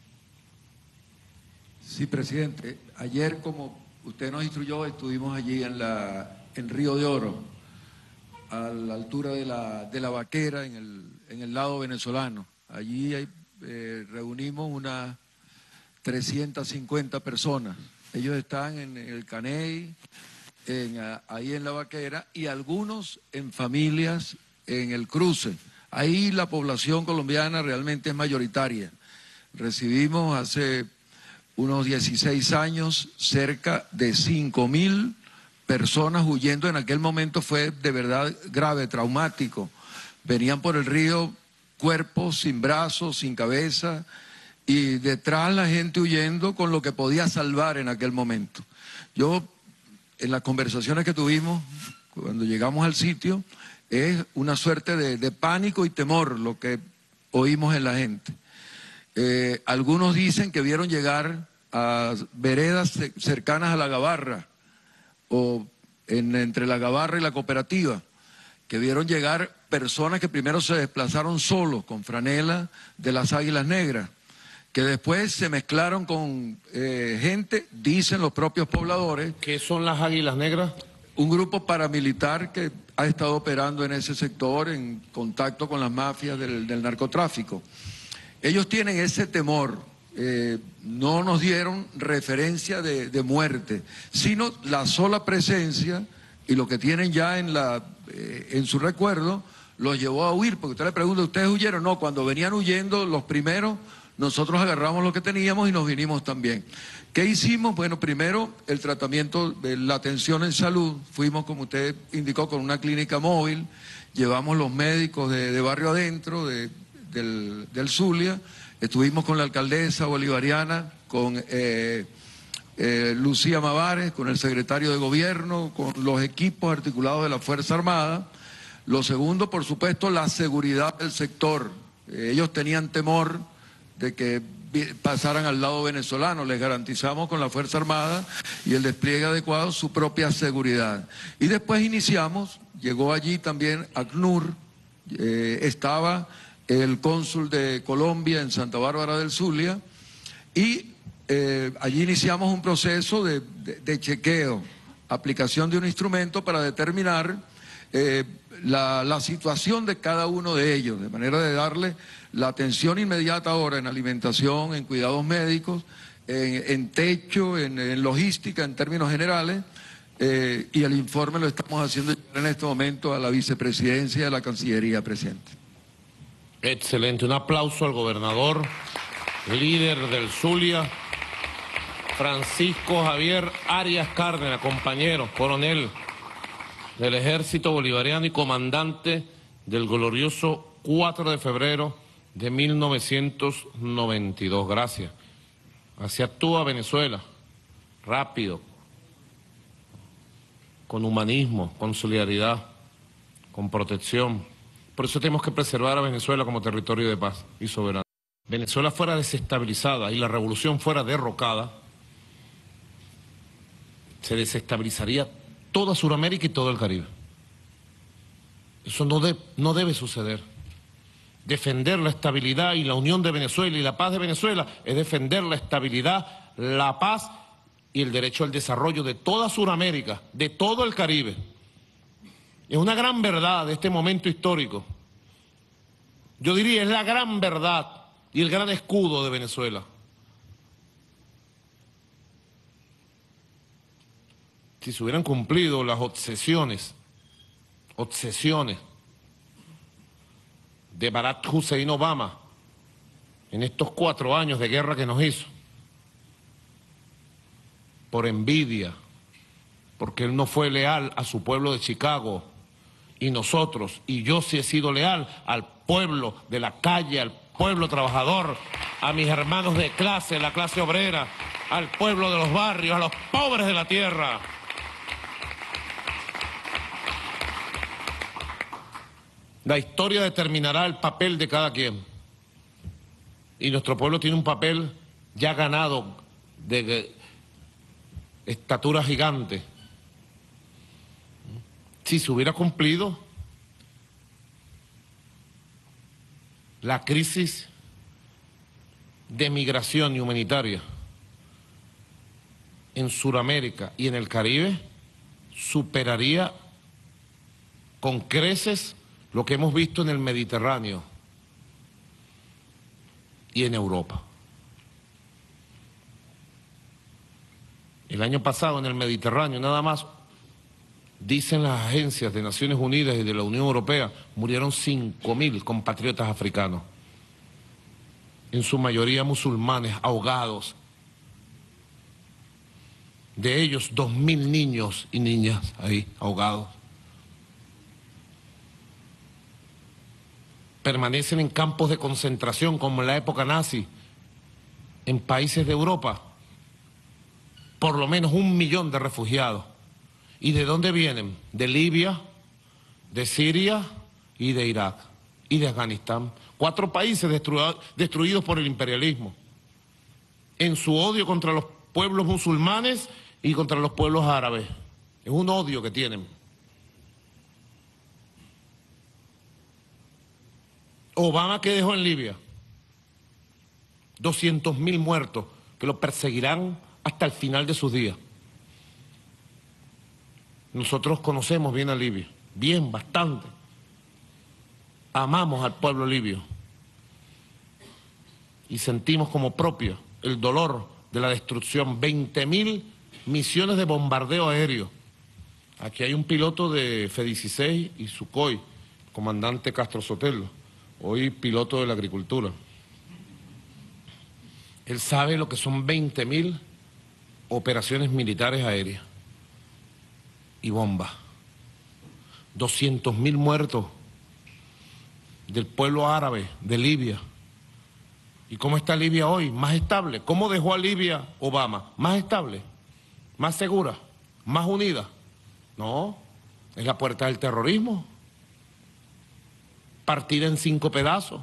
Sí, presidente. Ayer, como usted nos instruyó, estuvimos allí en, la, en Río de Oro, a la altura de la, de la Vaquera, en el, en el lado venezolano. Allí hay, eh, reunimos unas trescientas cincuenta personas. Ellos están en el Caney, en, ahí en la Vaquera, y algunos en familias en el cruce. Ahí la población colombiana realmente es mayoritaria. Recibimos hace unos dieciséis años cerca de cinco mil personas huyendo. En aquel momento fue de verdad grave, traumático. Venían por el río cuerpos sin brazos, sin cabeza, y detrás la gente huyendo con lo que podía salvar en aquel momento. Yo, en las conversaciones que tuvimos cuando llegamos al sitio, es una suerte de, de pánico y temor lo que oímos en la gente. Eh, algunos dicen que vieron llegar a veredas cercanas a la Gabarra, o en, entre la Gabarra y la Cooperativa, que vieron llegar personas que primero se desplazaron solos con franela de las Águilas Negras, que después se mezclaron con eh, gente, dicen los propios pobladores. ¿Qué son las Águilas Negras? Un grupo paramilitar que ha estado operando en ese sector en contacto con las mafias del, del narcotráfico. Ellos tienen ese temor, eh, no nos dieron referencia de, de muerte, sino la sola presencia y lo que tienen ya en, la, eh, en su recuerdo los llevó a huir, porque usted le pregunta, ¿ustedes huyeron? No, cuando venían huyendo los primeros, nosotros agarramos lo que teníamos y nos vinimos también. ¿Qué hicimos? Bueno, primero el tratamiento de la atención en salud. Fuimos, como usted indicó, con una clínica móvil, llevamos los médicos de, de barrio adentro, de, del, del Zulia, estuvimos con la alcaldesa bolivariana, con eh, eh, Lucía Mavares, con el secretario de gobierno, con los equipos articulados de la Fuerza Armada. Lo segundo, por supuesto, la seguridad del sector. Eh, ellos tenían temor de que pasaran al lado venezolano. Les garantizamos con la Fuerza Armada y el despliegue adecuado su propia seguridad. Y después iniciamos, llegó allí también ACNUR, eh, estaba el cónsul de Colombia en Santa Bárbara del Zulia, y eh, allí iniciamos un proceso de, de, de chequeo, aplicación de un instrumento para determinar eh, la, la situación de cada uno de ellos, de manera de darle la atención inmediata ahora en alimentación, en cuidados médicos, en, en techo, en, en logística, en términos generales, eh, y el informe lo estamos haciendo en este momento a la vicepresidencia de la Cancillería, presidente. Excelente, un aplauso al gobernador, líder del Zulia, Francisco Javier Arias Cárdenas, compañero, coronel. del Ejército Bolivariano y comandante del glorioso cuatro de febrero de mil novecientos noventa y dos. Gracias. Así actúa Venezuela, rápido, con humanismo, con solidaridad, con protección. Por eso tenemos que preservar a Venezuela como territorio de paz y soberano. Venezuela fuera desestabilizada y la revolución fuera derrocada, se desestabilizaría toda Sudamérica y todo el Caribe. Eso no, de, no debe suceder. Defender la estabilidad y la unión de Venezuela y la paz de Venezuela es defender la estabilidad, la paz y el derecho al desarrollo de toda Sudamérica, de todo el Caribe. Es una gran verdad de este momento histórico. Yo diría, es la gran verdad y el gran escudo de Venezuela. Si se hubieran cumplido las obsesiones, obsesiones de Barack Hussein Obama en estos cuatro años de guerra que nos hizo, por envidia, porque él no fue leal a su pueblo de Chicago, y nosotros, y yo sí he sido leal al pueblo de la calle, al pueblo trabajador, a mis hermanos de clase, la clase obrera, al pueblo de los barrios, a los pobres de la tierra. La historia determinará el papel de cada quien. Y nuestro pueblo tiene un papel ya ganado de estatura gigante. Si se hubiera cumplido la crisis de migración y humanitaria en Sudamérica y en el Caribe, superaría con creces lo que hemos visto en el Mediterráneo y en Europa. El año pasado en el Mediterráneo nada más, dicen las agencias de Naciones Unidas y de la Unión Europea, murieron cinco mil compatriotas africanos, en su mayoría musulmanes, ahogados. De ellos, dos mil niños y niñas ahí, ahogados. Permanecen en campos de concentración como en la época nazi, en países de Europa, por lo menos un millón de refugiados. ¿Y de dónde vienen? De Libia, de Siria y de Irak y de Afganistán. Cuatro países destru- destruidos por el imperialismo, en su odio contra los pueblos musulmanes y contra los pueblos árabes. Es un odio que tienen. Obama, ¿qué dejó en Libia? doscientos mil muertos que lo perseguirán hasta el final de sus días. Nosotros conocemos bien a Libia, bien, bastante. Amamos al pueblo libio y sentimos como propio el dolor de la destrucción. veinte mil misiones de bombardeo aéreo. Aquí hay un piloto de F dieciséis y Sukhoi, comandante Castro Sotelo, hoy piloto de la agricultura. Él sabe lo que son veinte mil operaciones militares aéreas y bombas. doscientos mil muertos del pueblo árabe de Libia. ¿Y cómo está Libia hoy? Más estable. ¿Cómo dejó a Libia Obama? Más estable, más segura, más unida. No, es la puerta del terrorismo, partida en cinco pedazos.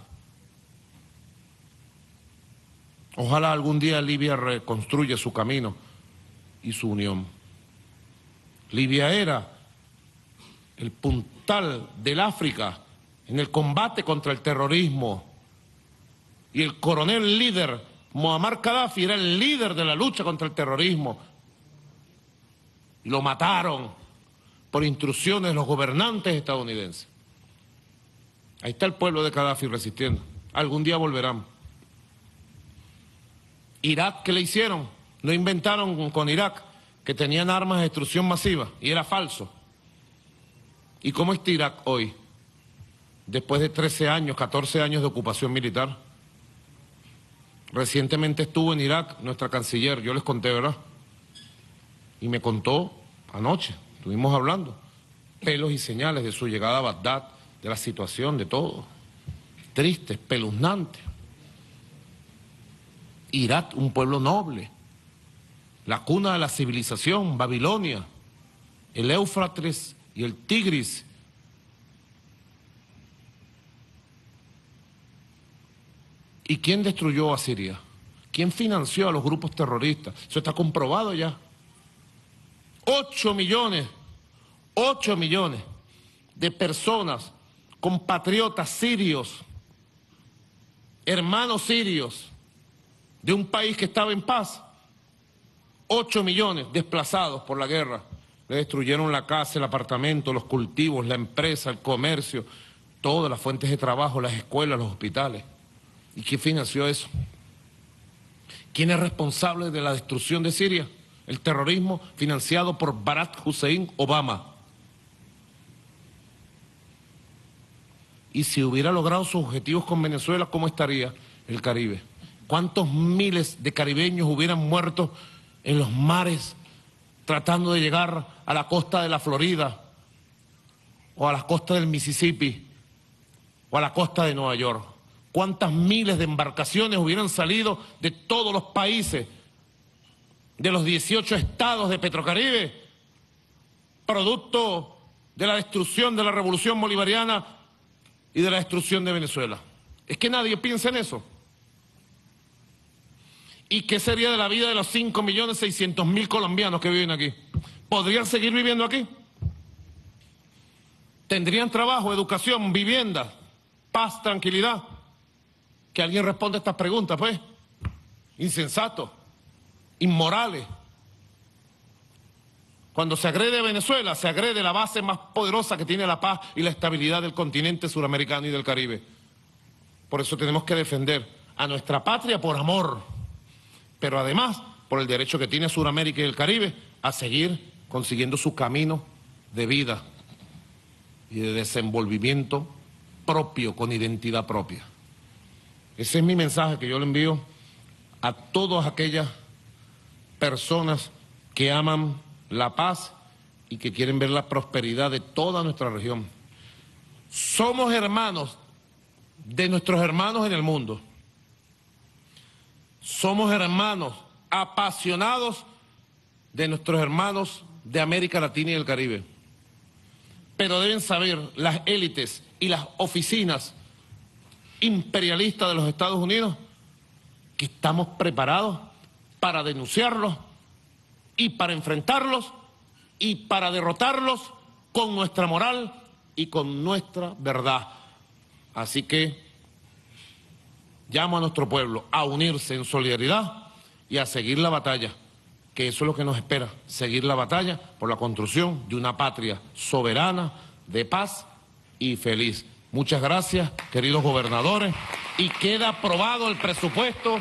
Ojalá algún día Libia reconstruya su camino y su unión. Libia era el puntal del África en el combate contra el terrorismo. Y el coronel líder, Muammar Gaddafi, era el líder de la lucha contra el terrorismo. Lo mataron por instrucciones de los gobernantes estadounidenses. Ahí está el pueblo de Gaddafi resistiendo. Algún día volverán. Irak, ¿qué le hicieron? No inventaron con Irak que tenían armas de destrucción masiva y era falso. ¿Y cómo está Irak hoy? Después de trece años, catorce años de ocupación militar. Recientemente estuvo en Irak nuestra canciller, yo les conté, ¿verdad? Y me contó anoche, estuvimos hablando, pelos y señales de su llegada a Bagdad, de la situación, de todo. Triste, espeluznante. Irak, un pueblo noble, la cuna de la civilización, Babilonia, el Éufrates y el Tigris. ¿Y quién destruyó a Siria? ¿Quién financió a los grupos terroristas? Eso está comprobado ya. Ocho millones, ocho millones de personas, compatriotas sirios, hermanos sirios, de un país que estaba en paz. Ocho millones desplazados por la guerra. Le destruyeron la casa, el apartamento, los cultivos, la empresa, el comercio, todas las fuentes de trabajo, las escuelas, los hospitales. ¿Y quién financió eso? ¿Quién es responsable de la destrucción de Siria? El terrorismo financiado por Barack Hussein Obama. Y si hubiera logrado sus objetivos con Venezuela, ¿cómo estaría el Caribe? ¿Cuántos miles de caribeños hubieran muerto en los mares tratando de llegar a la costa de la Florida o a la costa del Mississippi o a la costa de Nueva York? ¿Cuántas miles de embarcaciones hubieran salido de todos los países, de los dieciocho estados de Petrocaribe, producto de la destrucción de la revolución bolivariana y de la destrucción de Venezuela? Es que nadie piensa en eso. ¿Y qué sería de la vida de los cinco millones seiscientos mil colombianos que viven aquí? ¿Podrían seguir viviendo aquí? ¿Tendrían trabajo, educación, vivienda, paz, tranquilidad? Que alguien responda a estas preguntas, pues. Insensatos, inmorales. Cuando se agrede a Venezuela, se agrede la base más poderosa que tiene la paz y la estabilidad del continente suramericano y del Caribe. Por eso tenemos que defender a nuestra patria por amor, pero además por el derecho que tiene Suramérica y el Caribe a seguir consiguiendo su camino de vida y de desenvolvimiento propio, con identidad propia. Ese es mi mensaje que yo le envío a todas aquellas personas que aman la paz y que quieren ver la prosperidad de toda nuestra región. Somos hermanos de nuestros hermanos en el mundo. Somos hermanos apasionados de nuestros hermanos de América Latina y el Caribe. Pero deben saber las élites y las oficinas imperialistas de los Estados Unidos que estamos preparados para denunciarlos y para enfrentarlos y para derrotarlos con nuestra moral y con nuestra verdad. Así que llamo a nuestro pueblo a unirse en solidaridad y a seguir la batalla, que eso es lo que nos espera, seguir la batalla por la construcción de una patria soberana, de paz y feliz. Muchas gracias, queridos gobernadores, y queda aprobado el presupuesto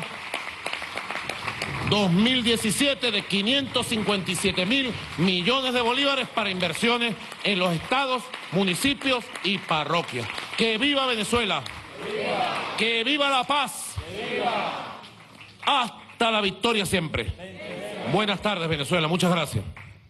dos mil diecisiete de quinientos cincuenta y siete mil millones de bolívares para inversiones en los estados, municipios y parroquias. ¡Que viva Venezuela! ¡Viva! ¡Que viva la paz! ¡Viva! Hasta la victoria siempre. ¡Viva! Buenas tardes, Venezuela. Muchas gracias.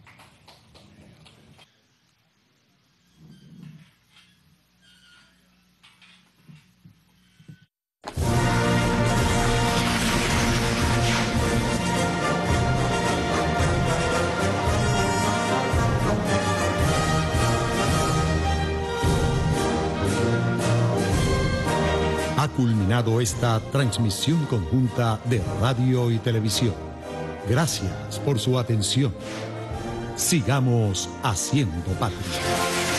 Ha culminado esta transmisión conjunta de radio y televisión. Gracias por su atención. Sigamos haciendo patria.